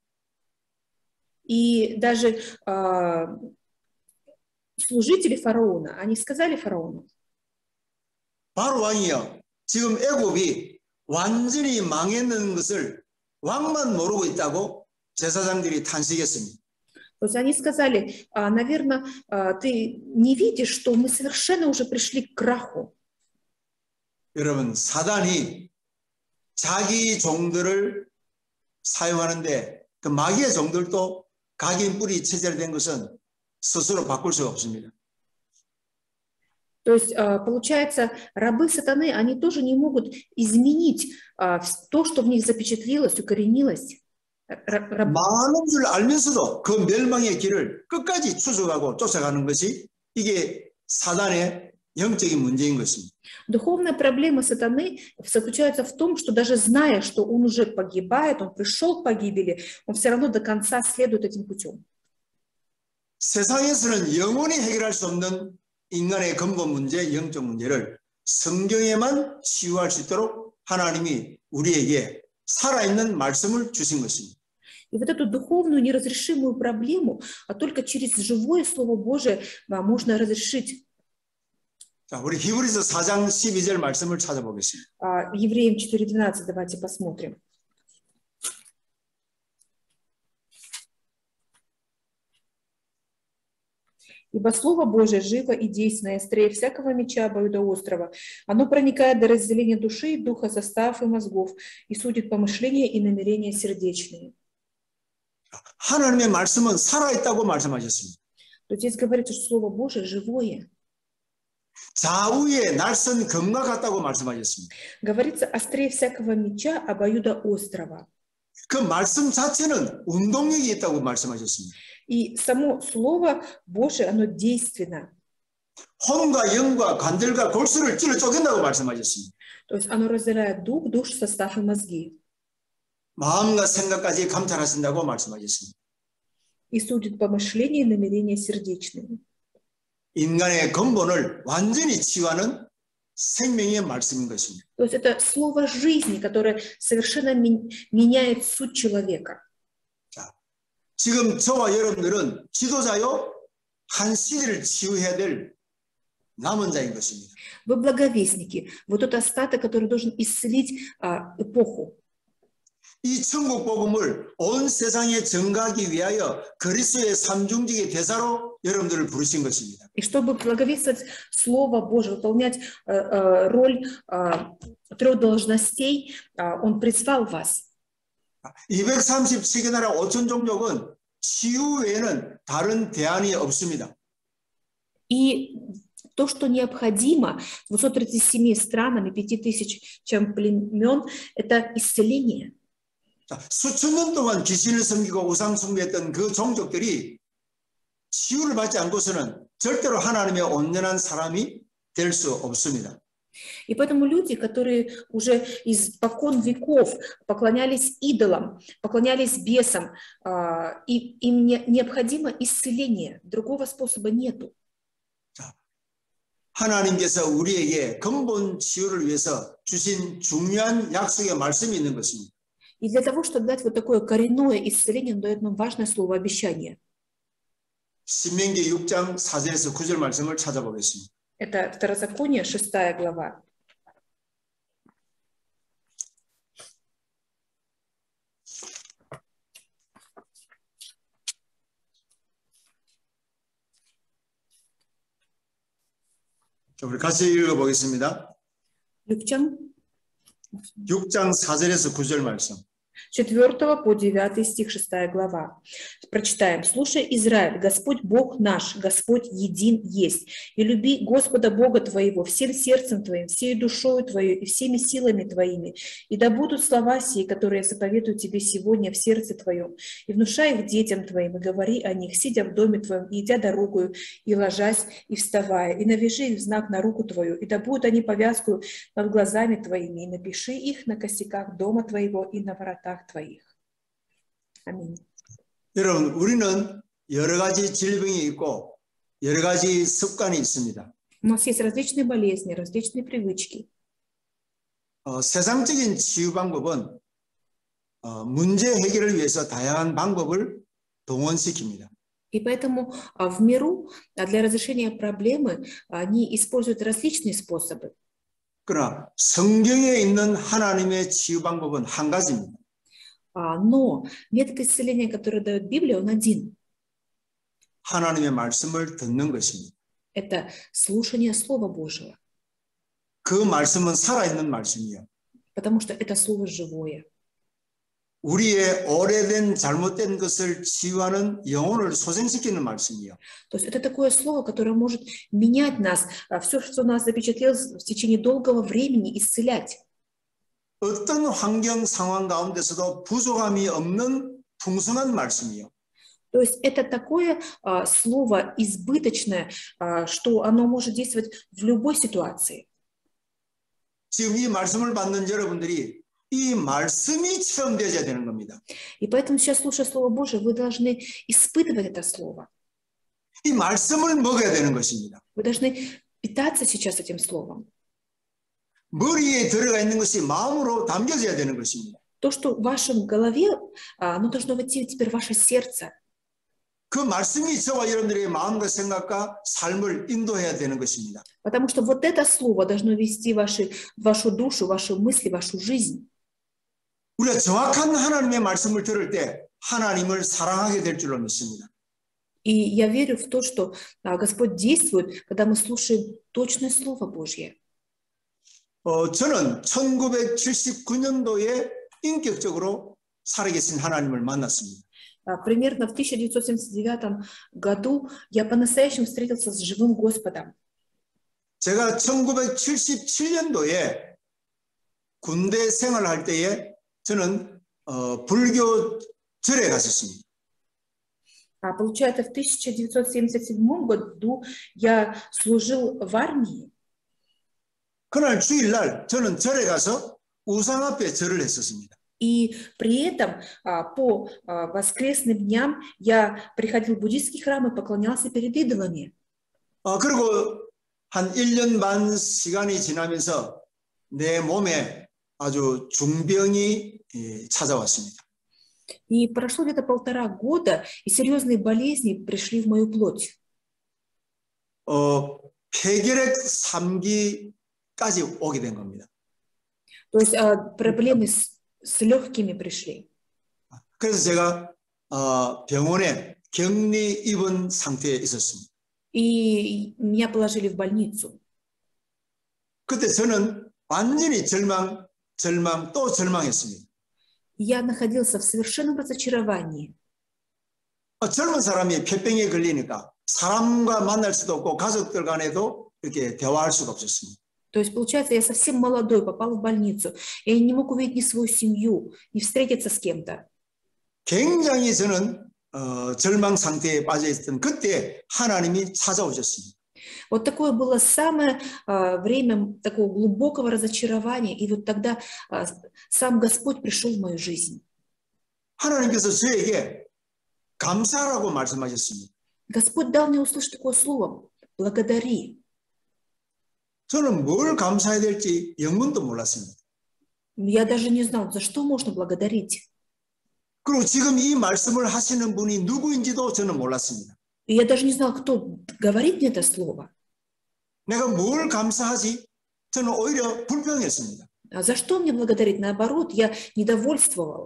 И даже э, служители фараона, они сказали фараону: 바로 왕이여, 지금 애굽이 완전히 망했는 것을 왕만 모르고 있다고 제사장들이 탄식했습니다. То есть они сказали: наверное, ты не видишь, что мы совершенно уже пришли к краху. 여러분, 사단이 자기 종들을 사용하는데 그 마귀의 종들도 각인 뿌리 체제된 것은 스스로 바꿀 수가 없습니다. То есть, получается, рабы сатаны, они тоже не могут изменить то, что в них запечатлелось, укоренилось. 많은 줄 알면서도 그 멸망의 길을 끝까지 추적하고 쫓아가는 것이 이게 사단의 영적인 문제인 것입니다. Духовная проблема сатаны заключается в том, что даже зная, что он уже погибает, он пришел к погибели, он все равно до конца следует этим путем. 세상에서는 영원히 해결할 수 없는 인간의 근본 문제, 영적 문제를 성경에만 치유할 수 있도록 하나님이 우리에게 살아있는 말씀을 주신 것입니다. И вот эту духовную неразрешимую проблему, а только через живое Слово Божие можно разрешить. 자, 우리 히브리서 사 장 십이 절 말씀을 찾아보겠습니다. Евреям четыре двенадцать давайте посмотрим. Ибо Слово Божие живо и действенно, острее всякого меча обоюдоострого. Оно проникает до разделения души и духа, составов и мозгов, и судит помышления и намерения сердечные. 하나님의 말씀은 살아있다고 말씀하셨습니다. То здесь говорится, что Слово Божие живое. 좌우의 날선 검과 같다고 말씀하셨습니다. Говорится, острее всякого меча обоюдоострого. 그 말씀 자체는 운동력이 있다고 말씀하셨습니다. И само Слово Божие, оно действенно. 혼과 영과 관절과 골수를 찔러 쪼갠다고 말씀하셨습니다. То есть оно разделяет дух, душу, состав и мозги. 마음과 생각까지 감찰하신다고 말씀하셨습니다. И судит помышления и намерения сердечные. 인간의 근본을 완전히 치유하는 생명의 말씀인 것입니다. То есть это слово жизни, которое совершенно меняет суть человека. 자, 지금 저와 여러분들은 지도자요, 한 시대를 치유해야 될 남은 자인 것입니다. Вы благовестники, вот тот остаток, который должен исцелить а, эпоху. 이 천국 복음을 온 세상에 전가하기 위하여 그리스도의 삼중직의 대사로 여러분들을 부르신 것입니다. И чтобы благовествовать Слово Божие, выполнять э, э, роль э, трех должностей, э, Он призвал вас. 이백삼십칠 개 나라 오천 종족은 치유 외에는 다른 대안이 없습니다. И то, что необходимо двумстам тридцати семи странам и пяти тысячам племен, это исцеление. 수천 년 동안 귀신을 섬기고 우상 숭배했던 그 종족들이 치유를 받지 않고서는 절대로 하나님의 온전한 사람이 될 수 없습니다. И поэтому люди, которые уже испокон веков поклонялись идолам, поклонялись бесам, а, и, им не, необходимо исцеление. Другого способа нету. 하나님께서 우리에게 근본 치유를 위해서 주신 중요한 약속의 말씀이 있는 것입니다. И для того, чтобы дать вот такое коренное исцеление, он дает нам важное слово обещание. 신명기 육 장 사 절에서 구 절 말씀을 찾아보겠습니다. Это Второзаконие, шестая глава. 우리 같이 읽어보겠습니다. 육 장, 육 장 사 절에서 구 절 말씀. четвёртого по девятый стих, шестая глава. Прочитаем. «Слушай, Израиль, Господь Бог наш, Господь един есть. И люби Господа Бога твоего всем сердцем твоим, всей душою твоей и всеми силами твоими. И да будут слова сии, которые я заповедую тебе сегодня в сердце твоем. И внушай их детям твоим, и говори о них, сидя в доме твоем, и идя дорогою, и ложась, и вставая. И навяжи их в знак на руку твою, и да будут они повязку над глазами твоими, и напиши их на косяках дома твоего и на воротах твоих». 아멘. 여러분, 우리는 여러 가지 질병이 있고 여러 가지 습관이 있습니다. У нас есть различные болезни, различные привычки. 어, 세상적인 치유 방법은 어, 문제 해결을 위해서 다양한 방법을 동원시킵니다. И поэтому а, в миру а, для разрешения проблемы они используют различные способы. 그러나 성경에 있는 하나님의 치유 방법은 한 가지입니다. А, но метод исцеления, который дает Библия, он один. 하나님의 말씀을 듣는 것입니다. Это слушание Слова Божьего. 그 말씀은 살아있는 말씀이요. Потому что это Слово живое. 우리의 오래된 잘못된 것을 치유하는 영혼을 소생시키는 말씀이요. То есть это такое слово, которое может менять нас, все, что нас запечатлелось в течение долгого времени, исцелять. 어떤 환경 상황 가운데서도 부족함이 없는 풍성한 말씀이요. То есть это такое а, слово избыточное, а, что оно может действовать в любой ситуации. 지금 이 말씀을 받는 여러분들이 이 말씀이 체험되어야 되는 겁니다. И поэтому сейчас, слушая Слово Божие, вы должны испытывать это Слово. 이 말씀을 먹어야 되는 것입니다. Вы должны питаться сейчас этим Словом. 머리에 들어가 있는 것이 마음으로 담겨져야 되는 것입니다. То, что в вашем голове, оно должно войти теперь в ваше сердце. 그 말씀이 저와 여러분들의 마음과 생각과 삶을 인도해야 되는 것입니다. Потому что вот это Слово должно вести ваши, вашу душу, ваши мысли, вашу жизнь. 우리가 정확한 하나님의 말씀을 들을 때 하나님을 사랑하게 될 줄로 믿습니다. И я верю в то, что Господь действует, когда мы слушаем точное Слово Божье. 어, 저는 천구백칠십구 년도에 인격적으로 살아계신 하나님을 만났습니다. Примерно в тысяча девятьсот семьдесят девятом году я по-настоящему встретился с живым Господом. 제가 천구백칠십칠 년도에 군대 생활할 때에 저는 어, 불교 절에 갔었습니다. А получается, в тысяча девятьсот семьдесят седьмом году я служил в армии. 그날 주일날 저는 절에 가서 우상 앞에 절을 했었습니다. И при этом по воскресным дням я приходил в буддийский храм и поклонялся перед идолами. 어, 그리고 한 일 년 반 시간이 지나면서 내 몸에 아주 중병이 예, 찾아왔습니다. И прошло где-то полтора года, и серьезные болезни пришли в мою плоть. 어, 폐결핵 삼 기까지 오게 된 겁니다. То есть проблемы с, с легкими пришли. 그래서 제가 어, 병원에 격리 입원 상태에 있었습니다. И меня положили в больницу. 그때 저는 완전히 절망, 절망 또 절망했습니다. Я находился в совершенном разочаровании. 어, 젊은 사람이 폐병에 걸리니까 사람과 만날 수도 없고 가족들 간에도 이렇게 대화할 수가 없었습니다. То есть, получается, я совсем молодой, попал в больницу. Я не мог увидеть ни свою семью, ни встретиться с кем-то. 굉장히 저는 어, 절망 상태에 빠져 있던 그때 하나님이 찾아오셨습니다. Вот такое было самое а, время такого глубокого разочарования, и вот тогда а, сам Господь пришел в мою жизнь. 하나님께서 저에게 감사라고 말씀하셨습니다. Господь дал мне услышать такое слово «благодари». 저는 뭘 감사해야 될지 영문도 몰랐습니다. Я даже не знал, за что можно благодарить. 그리고 지금 이 말씀을 하시는 분이 누구인지도 저는 몰랐습니다. И я даже не знал, кто говорит мне это слово. 내가 뭘 감사하지? 저는 오히려 불평했습니다. А за что мне благодарить? Наоборот, я недовольствовал.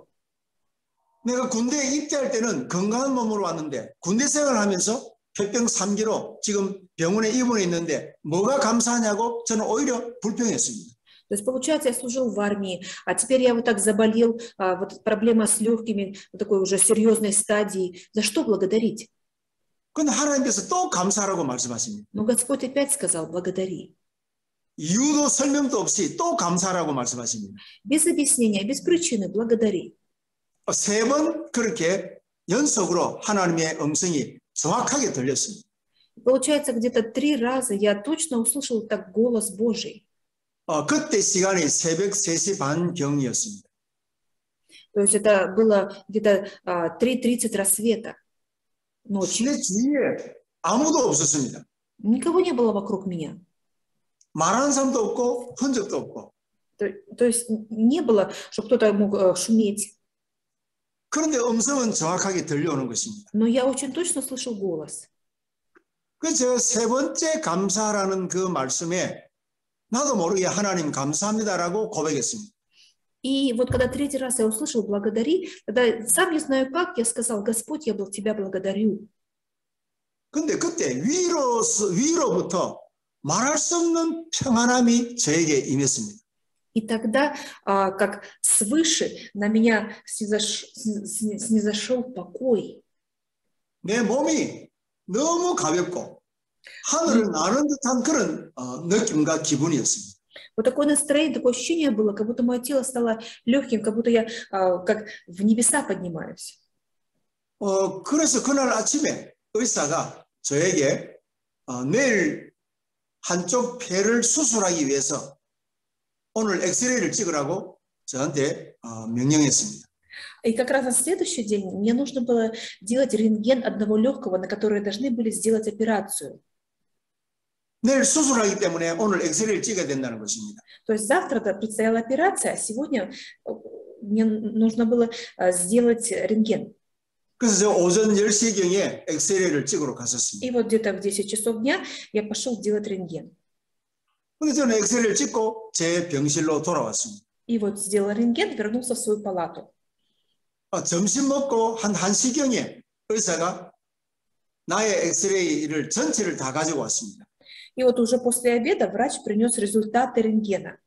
내가 군대에 입대할 때는 건강한 몸으로 왔는데 군대 생활하면서 폐병 삼 기로 지금 병원에 입원해 있는데 뭐가 감사하냐고 저는 오히려 불평했습니다. То есть, получается, я служил в армии, а теперь я вот так заболел, а, вот проблема с легкими, вот такой уже серьезной стадии. За что благодарить? 근데 하나님께서 또 감사라고 말씀하십니다. Но Господь опять сказал «благодари». 이유도 설명도 없이 또 감사라고 말씀하십니다. Без объяснения, без причины «благодари». 세 번 그렇게 연속으로 하나님의 음성이 정확하게 들렸습니다. Получается, где-то три раза я точно услышал так голос Божий. 어, 그때 시간이 새벽 세 시 반경이었습니다. То есть это было где-то а, три тридцать рассвета ночи. 내 주위에 아무도 없었습니다. Никого не было вокруг меня. 말하는 사람도 없고 흔적도 없고. То, то есть не было, что кто-то мог э, шуметь. 그런데 음성은 정확하게 들려오는 것입니다. Но я очень точно слышал голос. 그래서 제가 세 번째 감사라는 그 말씀에 나도 모르게 하나님 감사합니다라고 고백했습니다. И вот когда третий раз я услышал «благодари», тогда сам не знаю как, я сказал «Господь, я был тебя благодарю». 근데 그때 위로, 위로부터 말할 수 없는 평안함이 저에게 임했습니다. И тогда, а, как свыше, на меня снизош... снизошел покой. 내 몸이 너무 가볍고 하늘을 나는 듯한 그런 어, 느낌과 기분이었습니다. Вот такое настроение, такое ощущение было, как будто мое тело стало легким, как будто я а, как в небеса поднимаюсь. 어, 그래서 그날 아침에 의사가 저에게 어, 내일 한쪽 폐를 수술하기 위해서 오늘 엑스레이를 찍으라고 저한테 어, 명령했습니다. И как раз на следующий день мне нужно было делать рентген одного легкого, на который должны были сделать операцию. 내일 수술하기 때문에 오늘 엑스레이를 찍어야 된다는 것입니다. То есть завтра предстояла операция, а сегодня мне нужно было сделать рентген. 그래서 저 오전 열 시경에 엑스레이를 찍으러 갔었습니다. И вот где-то в десять часов дня я пошел делать рентген. 근데 저는 엑스레이를 찍고 제 병실로 돌아왔습니다. И вот сделал рентген, вернулся в свою палату. 어, 점심 먹고 한 한 시경에 의사가 나의 엑스레이를 전체를 다 가지고 왔습니다. И вот уже после обеда врач принес результаты рентгена.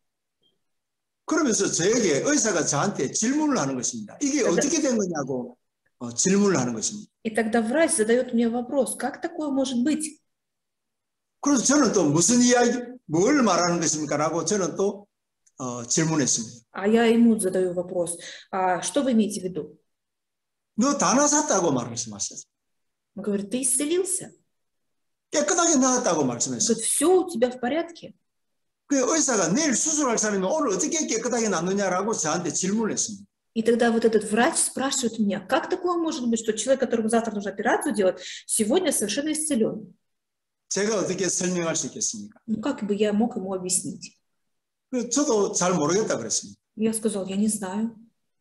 그러면서 저에게 의사가 저한테 질문을 하는 것입니다. 이게 тогда... 어떻게 된 거냐고 어, 질문을 하는 것입니다. И тогда врач задает мне вопрос, как такое может быть? 그래서 저는 또 무슨 이야기, 뭘 말하는 것입니까? 라고 저는 또 어, 질문했습니다. А я ему задаю вопрос, а что вы имеете в виду? 너 다 나섰다고 말씀하셨어요. Он говорит, ты исцелился? 깨끗하게 나았다고 말씀했어요. Говорит, все у тебя в порядке? 그 의사가 내일 수술할 사람이 오늘 어떻게 깨끗하게 낫느냐라고 저한테 질문을 했습니다. И тогда вот этот врач спрашивает меня, как такое может быть, что человек, которому завтра нужно операцию делать, сегодня совершенно исцелен? 제가 어떻게 설명할 수 있겠습니까? Ну как бы я мог ему объяснить? 저도 잘 모르겠다 그랬습니다. Я сказал, я не знаю.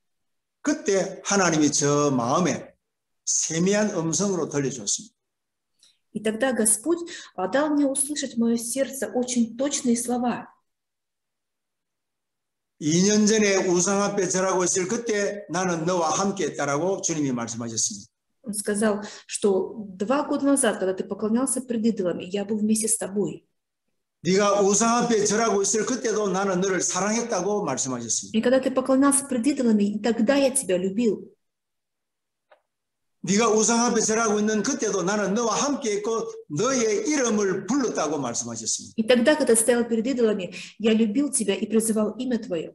그때 하나님이 저 마음에 세미한 음성으로 들려줬습니다. И тогда Господь дал мне услышать в мое сердце очень точные слова. 이 년 전에 우상 앞에 절하고 있을 그때 나는 너와 함께 했다라고 주님이 말씀하셨습니다. Он сказал, что два года назад, когда ты поклонялся пред идолами, я был вместе с тобой. 네가 우상 앞에 절하고 있을 그때도 나는 너를 사랑했다고 말씀하셨습니다. И когда ты поклонялся пред идолами, и тогда я тебя любил. 네가 우상 앞에 절하고 있는 그때도 나는 너와 함께 했고 너의 이름을 불렀다고 말씀하셨습니다. И тогда, когда ты стоял перед идолами, я любил тебя и призывал имя твое.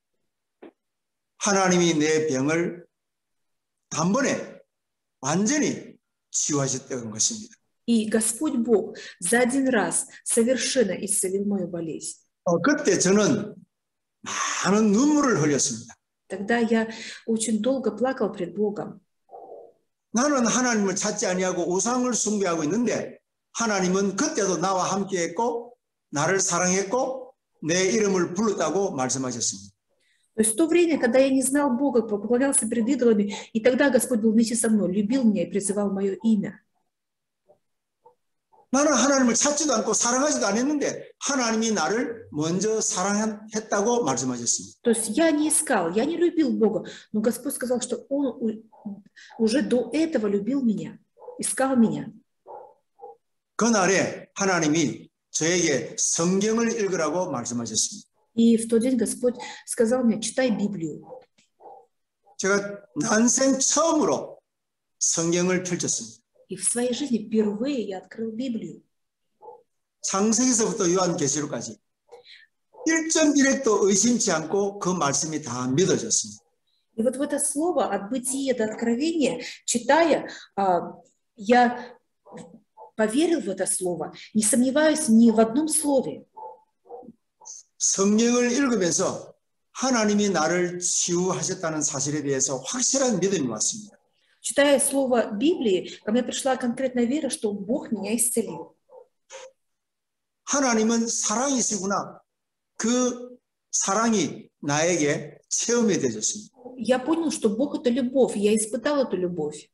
하나님이 내 병을 단번에 완전히 치유하셨다는 것입니다. И Господь Бог за один раз совершенно исцелил мою болезнь. 어, 그때 저는 많은 눈물을 흘렸습니다. Тогда я очень долго плакал пред Богом. 나는 하나님을 찾지 아니하고 우상을 숭배하고 있는데 하나님은 그때도 나와 함께했고 나를 사랑했고 내 이름을 불렀다고 말씀하셨습니다. То есть в то время, когда я не знал Бога, поклонялся перед идолами, и тогда Господь был вместе со мной, любил меня и призывал мое имя. 나는 하나님을 찾지도 않고 사랑하지도 않았는데 하나님이 나를 먼저 사랑했다고 말씀하셨습니다. То есть я не искал, я не любил Бога, но Господь сказал, что Он уже до этого любил меня, искал меня. 그날에 하나님이 저에게 성경을 읽으라고 말씀하셨습니다. И в тот день Господь сказал мне, читай Библию. 제가 난생 처음으로 성경을 펼쳤습니다. И в своей жизни впервые я открыл Библию. 창세기서부터 요한계시록까지 일 점 일 핵도 의심치 않고 그 말씀이 다 믿어졌습니다. И вот в это слово от бытия до откровения, читая, я поверил в это слово, не сомневаюсь ни в одном слове. 성경을 읽으면서 하나님이 나를 치유하셨다는 사실에 대해서 확실한 믿음이 왔습니다. Читая слово Библии, ко мне пришла конкретная вера, что Бог меня исцелил. 하나님은 사랑이시구나. 그 사랑이 나에게 체험이 되었습니다. Я понял, что Бог — это любовь, я испытал эту любовь.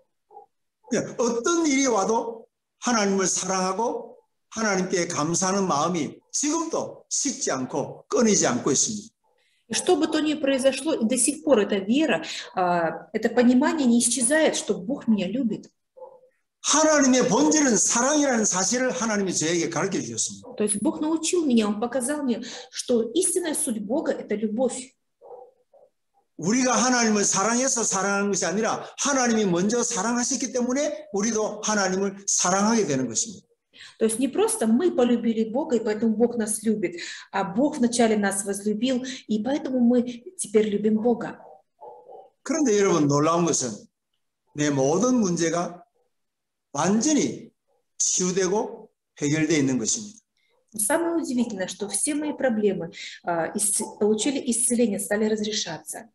어떤 일이 와도 하나님을 사랑하고 하나님께 감사하는 마음이 지금도 식지 않고 끊이지 않고 있습니다. И что бы то ни произошло, и до сих пор эта вера, это понимание не исчезает, что Бог меня любит. 하나님의 본질은 사랑이라는 사실을 하나님이 저에게 가르쳐 주셨습니다. То есть Бог научил меня, Он показал мне, что истинная суть Бога — это любовь. 우리가 하나님을 사랑해서 사랑하는 것이 아니라 하나님이 먼저 사랑하셨기 때문에 우리도 하나님을 사랑하게 되는 것입니다. То есть не просто мы полюбили Бога, и поэтому Бог нас любит, а Бог вначале нас возлюбил, и поэтому мы теперь любим Бога. 그런데 여러분 놀라운 것은 내 모든 문제가 완전히 치유되고 해결되어 있는 것입니다. Самое удивительное, что все мои проблемы а, исц... получили исцеление, стали разрешаться.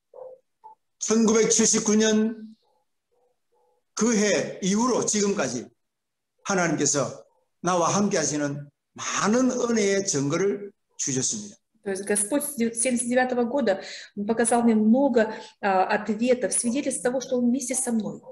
천구백칠십구 년 그 해 이후로 지금까지 하나님께서 나와 함께 하시는 많은 은혜의 증거를 주셨습니다. То есть Господь с семьдесят девятого года Он показал мне много а, ответов, свидетельств того, что Он вместе со мной.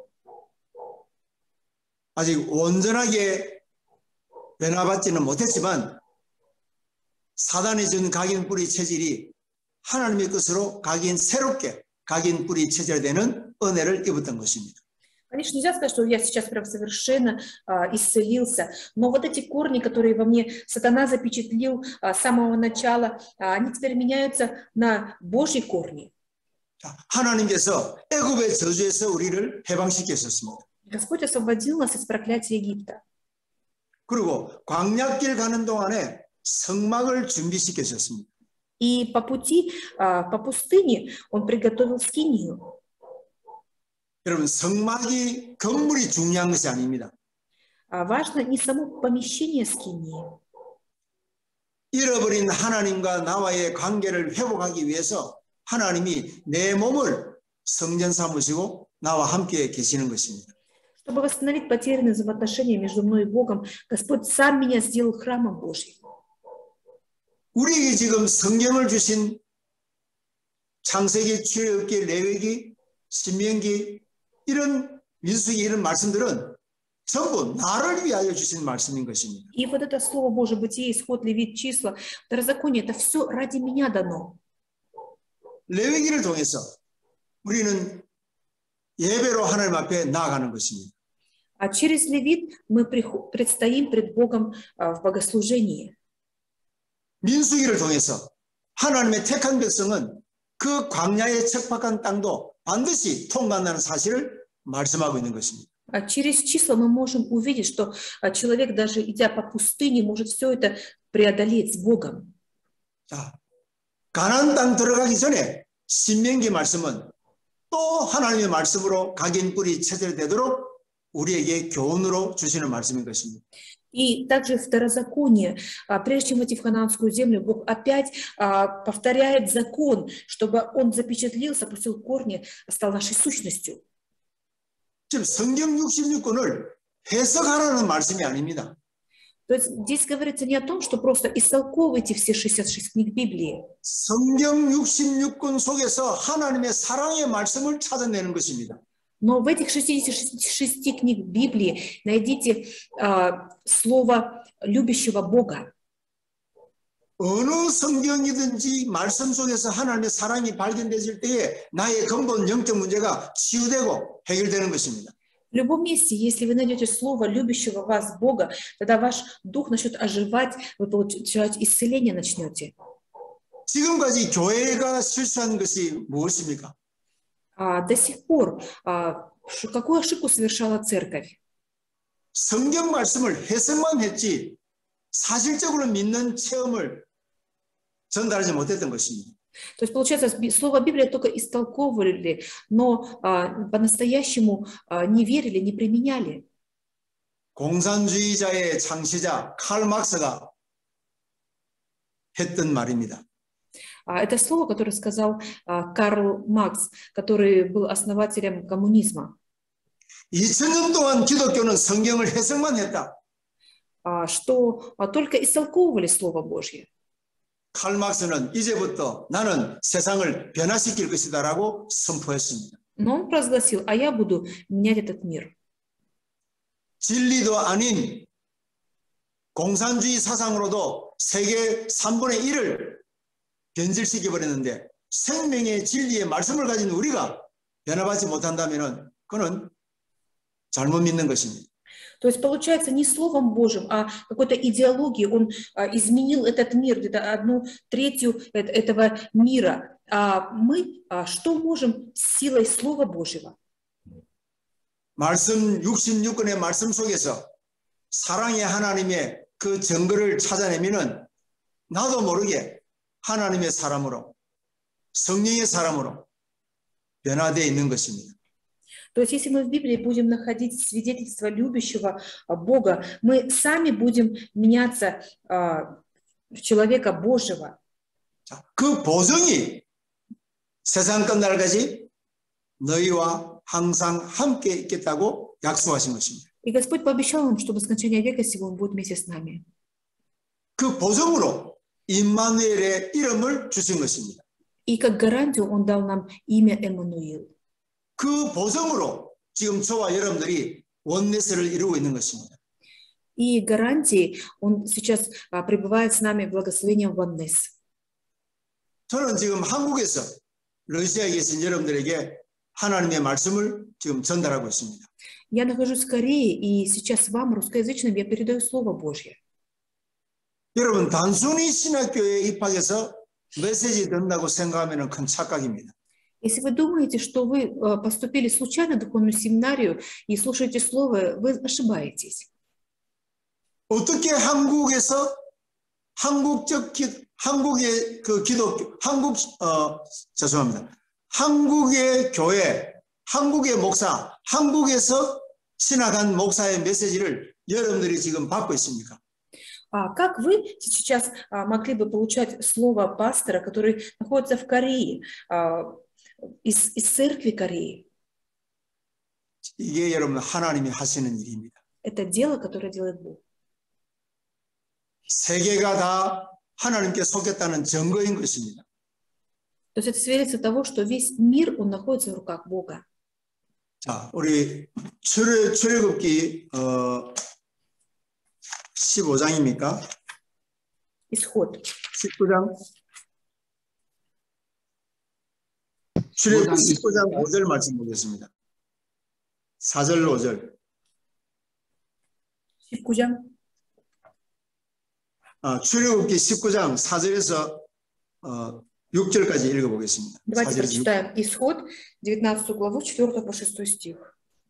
아직 온전하게 변화받지는 못했지만 사단이 준 각인 뿌리 체질이 하나님의 뜻으로 각인 새롭게 각인 뿌리 체질되는 은혜를 입었던 것입니다. Конечно, нельзя сказать, что я сейчас прям совершенно а, исцелился, но вот эти корни, которые во мне сатана запечатлил а, с самого начала, а, они теперь меняются на Божьи корни. 하나님께서 애굽의 저주에서 우리를 해방시켰습니다. Господь освободил нас из проклятия Египта. 그리고 광야길 가는 동안에 성막을 준비시켰습니다. И по пути, а, по пустыне Он приготовил скинию. 여러분 성막이 건물이 중요한 것이 아닙니다. А важно не само помещение скинии. 잃어버린 하나님과 나와의 관계를 회복하기 위해서 하나님이 내 몸을 성전 삼으시고 나와 함께 계시는 것입니다. Чтобы восстановить потерянные взаимоотношения между мной и Богом, Господь сам меня сделал храмом Божьим. 우리에게 지금 성경을 주신 창세기, 출애굽기, 레위기, 신명기 이런 민수기 이런 말씀들은 전부 나를 위하여 주신 말씀인 것입니다. И вот это Слово Божие, Бытие, Исход, Левит, Числа, Второзаконие, это все ради меня дано. 레위기를 통해서 우리는 예배로 하나님 앞에 나아가는 것입니다. А через Левит мы предстоим пред Богом в богослужении. 민수기를 통해서 하나님의 택한 백성은 그 광야의 척박한 땅도 반드시 통과한다는 사실을 말씀하고 있는 것입니다. А через числа мы можем увидеть, что человек, даже идя по пустыне, может все это преодолеть с Богом. 자, 가나안 땅 들어가기 전에 신명기 말씀은 또 하나님의 말씀으로 각인 뿌리 체질되도록 우리에게 교훈으로 주시는 말씀인 것입니다. И также второзаконие, а, прежде чем войти в ханаанскую землю, Бог опять а, повторяет закон, чтобы он запечатлился, пустил корни, стал нашей сущностью. 지금 성경 육십육 권을 해석하라는 말씀이 아닙니다. То есть здесь говорится не о том, что просто истолковывайте все шестьдесят шесть книг Библии. 성경 육십육 권 속에서 하나님의 사랑의 말씀을 찾아내는 것입니다. Но в этих шестидесяти шести книг Библии найдите а, слово любящего Бога. 어느 성경이든지 말씀 속에서 하나님의 사랑이 발견되질 때에 나의 근본 영적 문제가 치유되고 해결되는 것입니다. В любом месте, если вы найдете слово любящего вас Бога, тогда ваш дух начнет оживать, вы получать исцеление начнете. 지금까지 교회가 실수한 것이 무엇입니까? А, до сих пор а, ш- какую ошибку совершала церковь? 성경 말씀을 해석만 했지 사실적으로 믿는 체험을 전달하지 못했던 것입니다. То есть, получается, би- слово Библия только истолковывали, но а, по-настоящему а, не верили, не применяли. 공산주의자의 창시자 칼 막스가 했던 말입니다. А, это слово, которое сказал а, Карл Маркс, который был основателем коммунизма, 이천 년 동안 기독교는 성경을 해석만 했다. а, что а, только истолковывали Слово Божье. 칼 막스는 이제부터 나는 세상을 변화시킬 것이다라고 선포했습니다. Но он провозгласил, а я буду менять этот мир. 진리도 아닌 공산주의 사상으로도 세계 삼분의 일을 변질시켜 버렸는데 생명의 진리의 말씀을 가진 우리가 변화받지 못한다면 그는 잘못 믿는 것입니다. То есть, получается, не Словом Божьим, а какой-то идеологией он а, изменил этот мир, где-то одну третью э- этого мира. А мы а, что можем с силой Слова Божьего? 말씀 육십육 권의 말씀 속에서 사랑의 하나님의 그 증거를 찾아내면은 나도 모르게 하나님의 사람으로 성령의 사람으로 변화되어 있는 것입니다. То есть, если мы в Библии будем находить свидетельство любящего а, Бога, мы сами будем меняться а, в человека Божьего. 자, 그 보증이 세상 끝날까지 너희와 항상 함께 있겠다고 약속하신 것입니다. И Господь пообещал нам, что до скончания века сего Он будет вместе с нами. 그 보증으로 임마누엘의 이름을 주신 것입니다. И как гарантию Он дал нам имя Эммануил. 그 보증으로 지금 저와 여러분들이 원네스를 이루고 있는 것입니다. И гарантией Он сейчас а, пребывает с нами благословением Ваннес. 저는 지금 한국에서 러시아에 계신 여러분들에게 하나님의 말씀을 지금 전달하고 있습니다. Я нахожусь в Корее, и сейчас вам, русскоязычным, я передаю Слово Божье. 여러분 단순히 신학교에 입학해서 메시지 듣는다고 생각하면 큰 착각입니다. Если вы думаете, что вы э, поступили случайно в духовную семинарию и слушаете Слово, вы ошибаетесь. 어떻게 한국에서 한국적 기, 한국의 그 기독교 한국 어 죄송합니다. 한국의 교회, 한국의 목사, 한국에서 신학한 목사의 메시지를 여러분들이 지금 받고 있습니까? А как вы сейчас а, могли бы получать слово пастора, который находится в Корее, а, из, из церкви Кореи? 이게 여러분 하나님이 하시는 일입니다. Это дело, которое делает Бог. 세계가 다 하나님께 속했다는 증거인 것입니다. То есть это свидетельство того, что весь мир, он находится в руках Бога. 자, 우리 출애, 출애굽기 어, 십오 장입니까? Исход. 십구 장. 출애굽기 십구 장 오 절 말씀 보겠습니다. 사 절 오 절. 십구 장. 아, 출애굽기 십구 장 사 절에서 어, 육 절까지 읽어보겠습니다. Давайте 사 절에서 육 절. прочитаем Исход, девятнадцатую главу, четвёртый по шестой стих.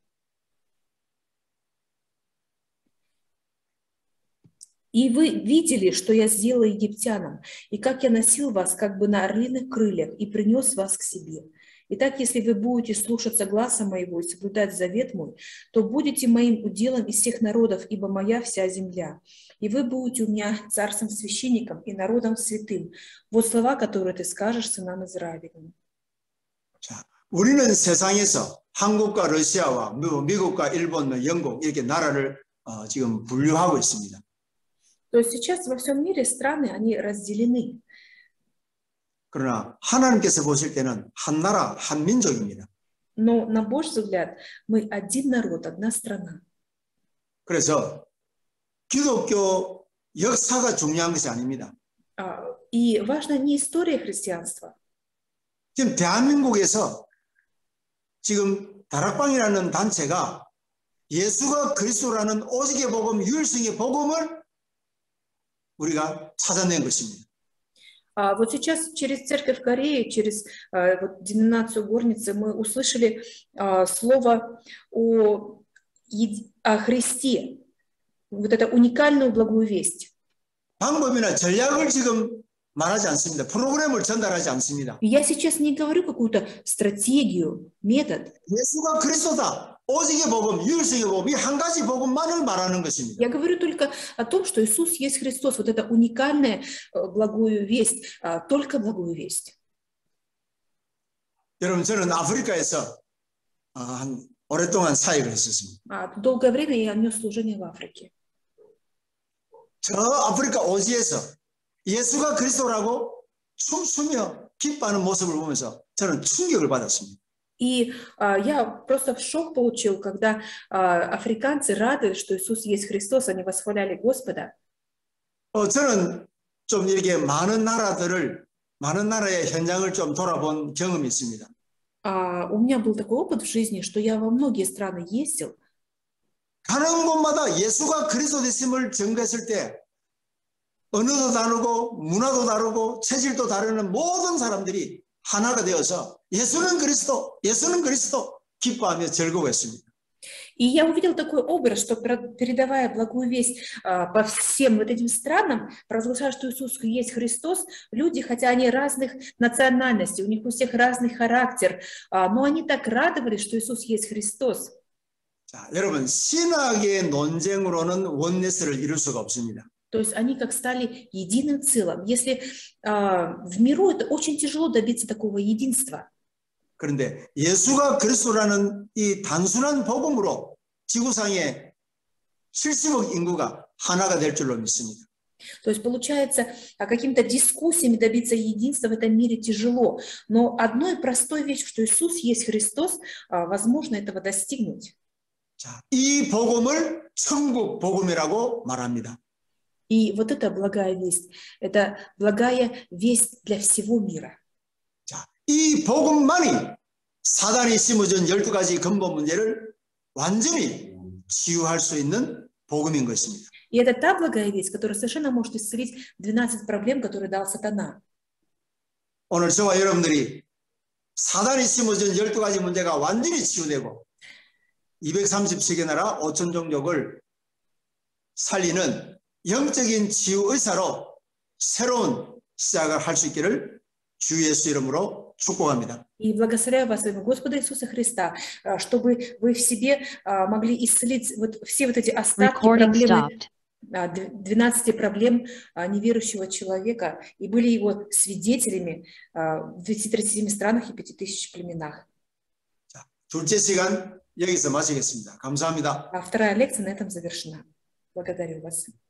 «И вы видели, что я сделал египтянам, и как я носил вас как бы на орлиных крыльях и принес вас к себе. Итак, если вы будете слушаться гласа моего и соблюдать завет мой, то будете моим уделом из всех народов, ибо моя вся земля. И вы будете у меня царством-священником и народом святым. Вот слова, которые ты скажешь сынам Израилевым. 자, 우리는 세상에서 한국과 러시아와 미국과 일본, 영국 이렇게 나라를 어, 지금 분류하고 있습니다. То есть сейчас во всем мире страны, они разделены. 그러나 하나님께서 보실 때는 한 나라, 한 민족입니다. Но на Божий взгляд мы один народ, одна страна. 그래서 기독교 역사가 중요한 것이 아닙니다. А, И важна не история христианства. 지금 대한민국에서 지금 다락방이라는 단체가 예수가 그리스도라는 오직의 복음, 유일성의 복음을 우리가 찾아낸 것입니다. А вот сейчас через церковь Кореи, через а, вот, деноминацию Горницы мы услышали а, слово о, еди- о Христе, вот это уникальную благую весть. 방법이나 전략을 지금 말하지 않습니다. 프로그램을 전달하지 않습니다. И я сейчас не говорю какую-то стратегию, метод. 예수가 그리스도다. 오직의 복음, 유일성의 복음, 이 한 가지 복음만을 말하는 것입니다. Я говорю только о том, что Иисус есть Христос, вот это уникальная э, благую весть, а, только благую весть. 여러분, 저는 아프리카에서 어, 한 오랫동안 사역을 했었습니다. А, Долгое время я нес служение в Африке. 저 아프리카 오지에서 예수가 그리스도라고 춤추며 기뻐하는 모습을 보면서 저는 충격을 받았습니다. И а, я просто в шок получил, когда а, африканцы радовались, что Иисус есть Христос, они восхваляли Господа. 어, 저는 좀 이렇게 많은 나라들을 많은 나라의 현장을 좀 돌아본 경험이 있습니다. А, у меня был такой опыт в жизни, что я во многие страны ездил, 가는 곳마다 예수가 그리스도 되심을 증거했을 때 언어도 다르고 문화도 다르고 체질도 다르는 모든 사람들이 하나가 되어서 예수는 그리스도, 예수는 그리스도 기뻐하며 즐거워했습니다. И я увидел такой образ, что про- передавая благую весть а, по всем вот этим странам, провозглашая, что Иисус есть Христос, люди, хотя они разных национальностей, у них у всех разный характер, а, но они так радовались, что Иисус есть Христос. 자, 여러분, 신학의 논쟁으로는 원네스를 이룰 수가 없습니다. То есть они как стали единым целым. Если а, в миру это очень тяжело добиться такого единства. 그런데 예수가 그리스도라는 이 단순한 복음으로 지구상의 칠십억 인구가 하나가 될 줄로 믿습니다. То есть получается, а, какими-то дискуссиями добиться единства в этом мире тяжело. Но одной простой вещью, что Иисус есть Христос, а, возможно этого достигнуть. 자, 이 복음을 천국 복음이라고 말합니다. И вот это благая весть. Это благая весть для всего мира. 자, 이 복음만이 사단이 심어준 열두 가지 근본 문제를 완전히 치유할 수 있는 복음인 것입니다. И это та благая весть, которая совершенно может исцелить двенадцать проблем, которые дал сатана. 오늘 저와 여러분들이 사단이 심어준 열두 가지 문제가 완전히 치유되고 이백삼십칠 개 나라 오천 종족을 살리는 영적인 치유 의사로 새로운 시작을 할 수 있기를 주 예수 이름으로 축복합니다. И благословляю вас, имя Господа Иисуса Христа, а, чтобы вы в себе а, могли исцелить вот все вот эти остатки, Recording проблемы, stopped. а, дв- двенадцати проблем а, неверующего человека, и были его свидетелями а, в двадцати тридцати семи странах и пяти тысяч племенах. 자, 둘째 시간 여기서 마치겠습니다. 감사합니다. А вторая лекция на этом завершена. Благодарю вас.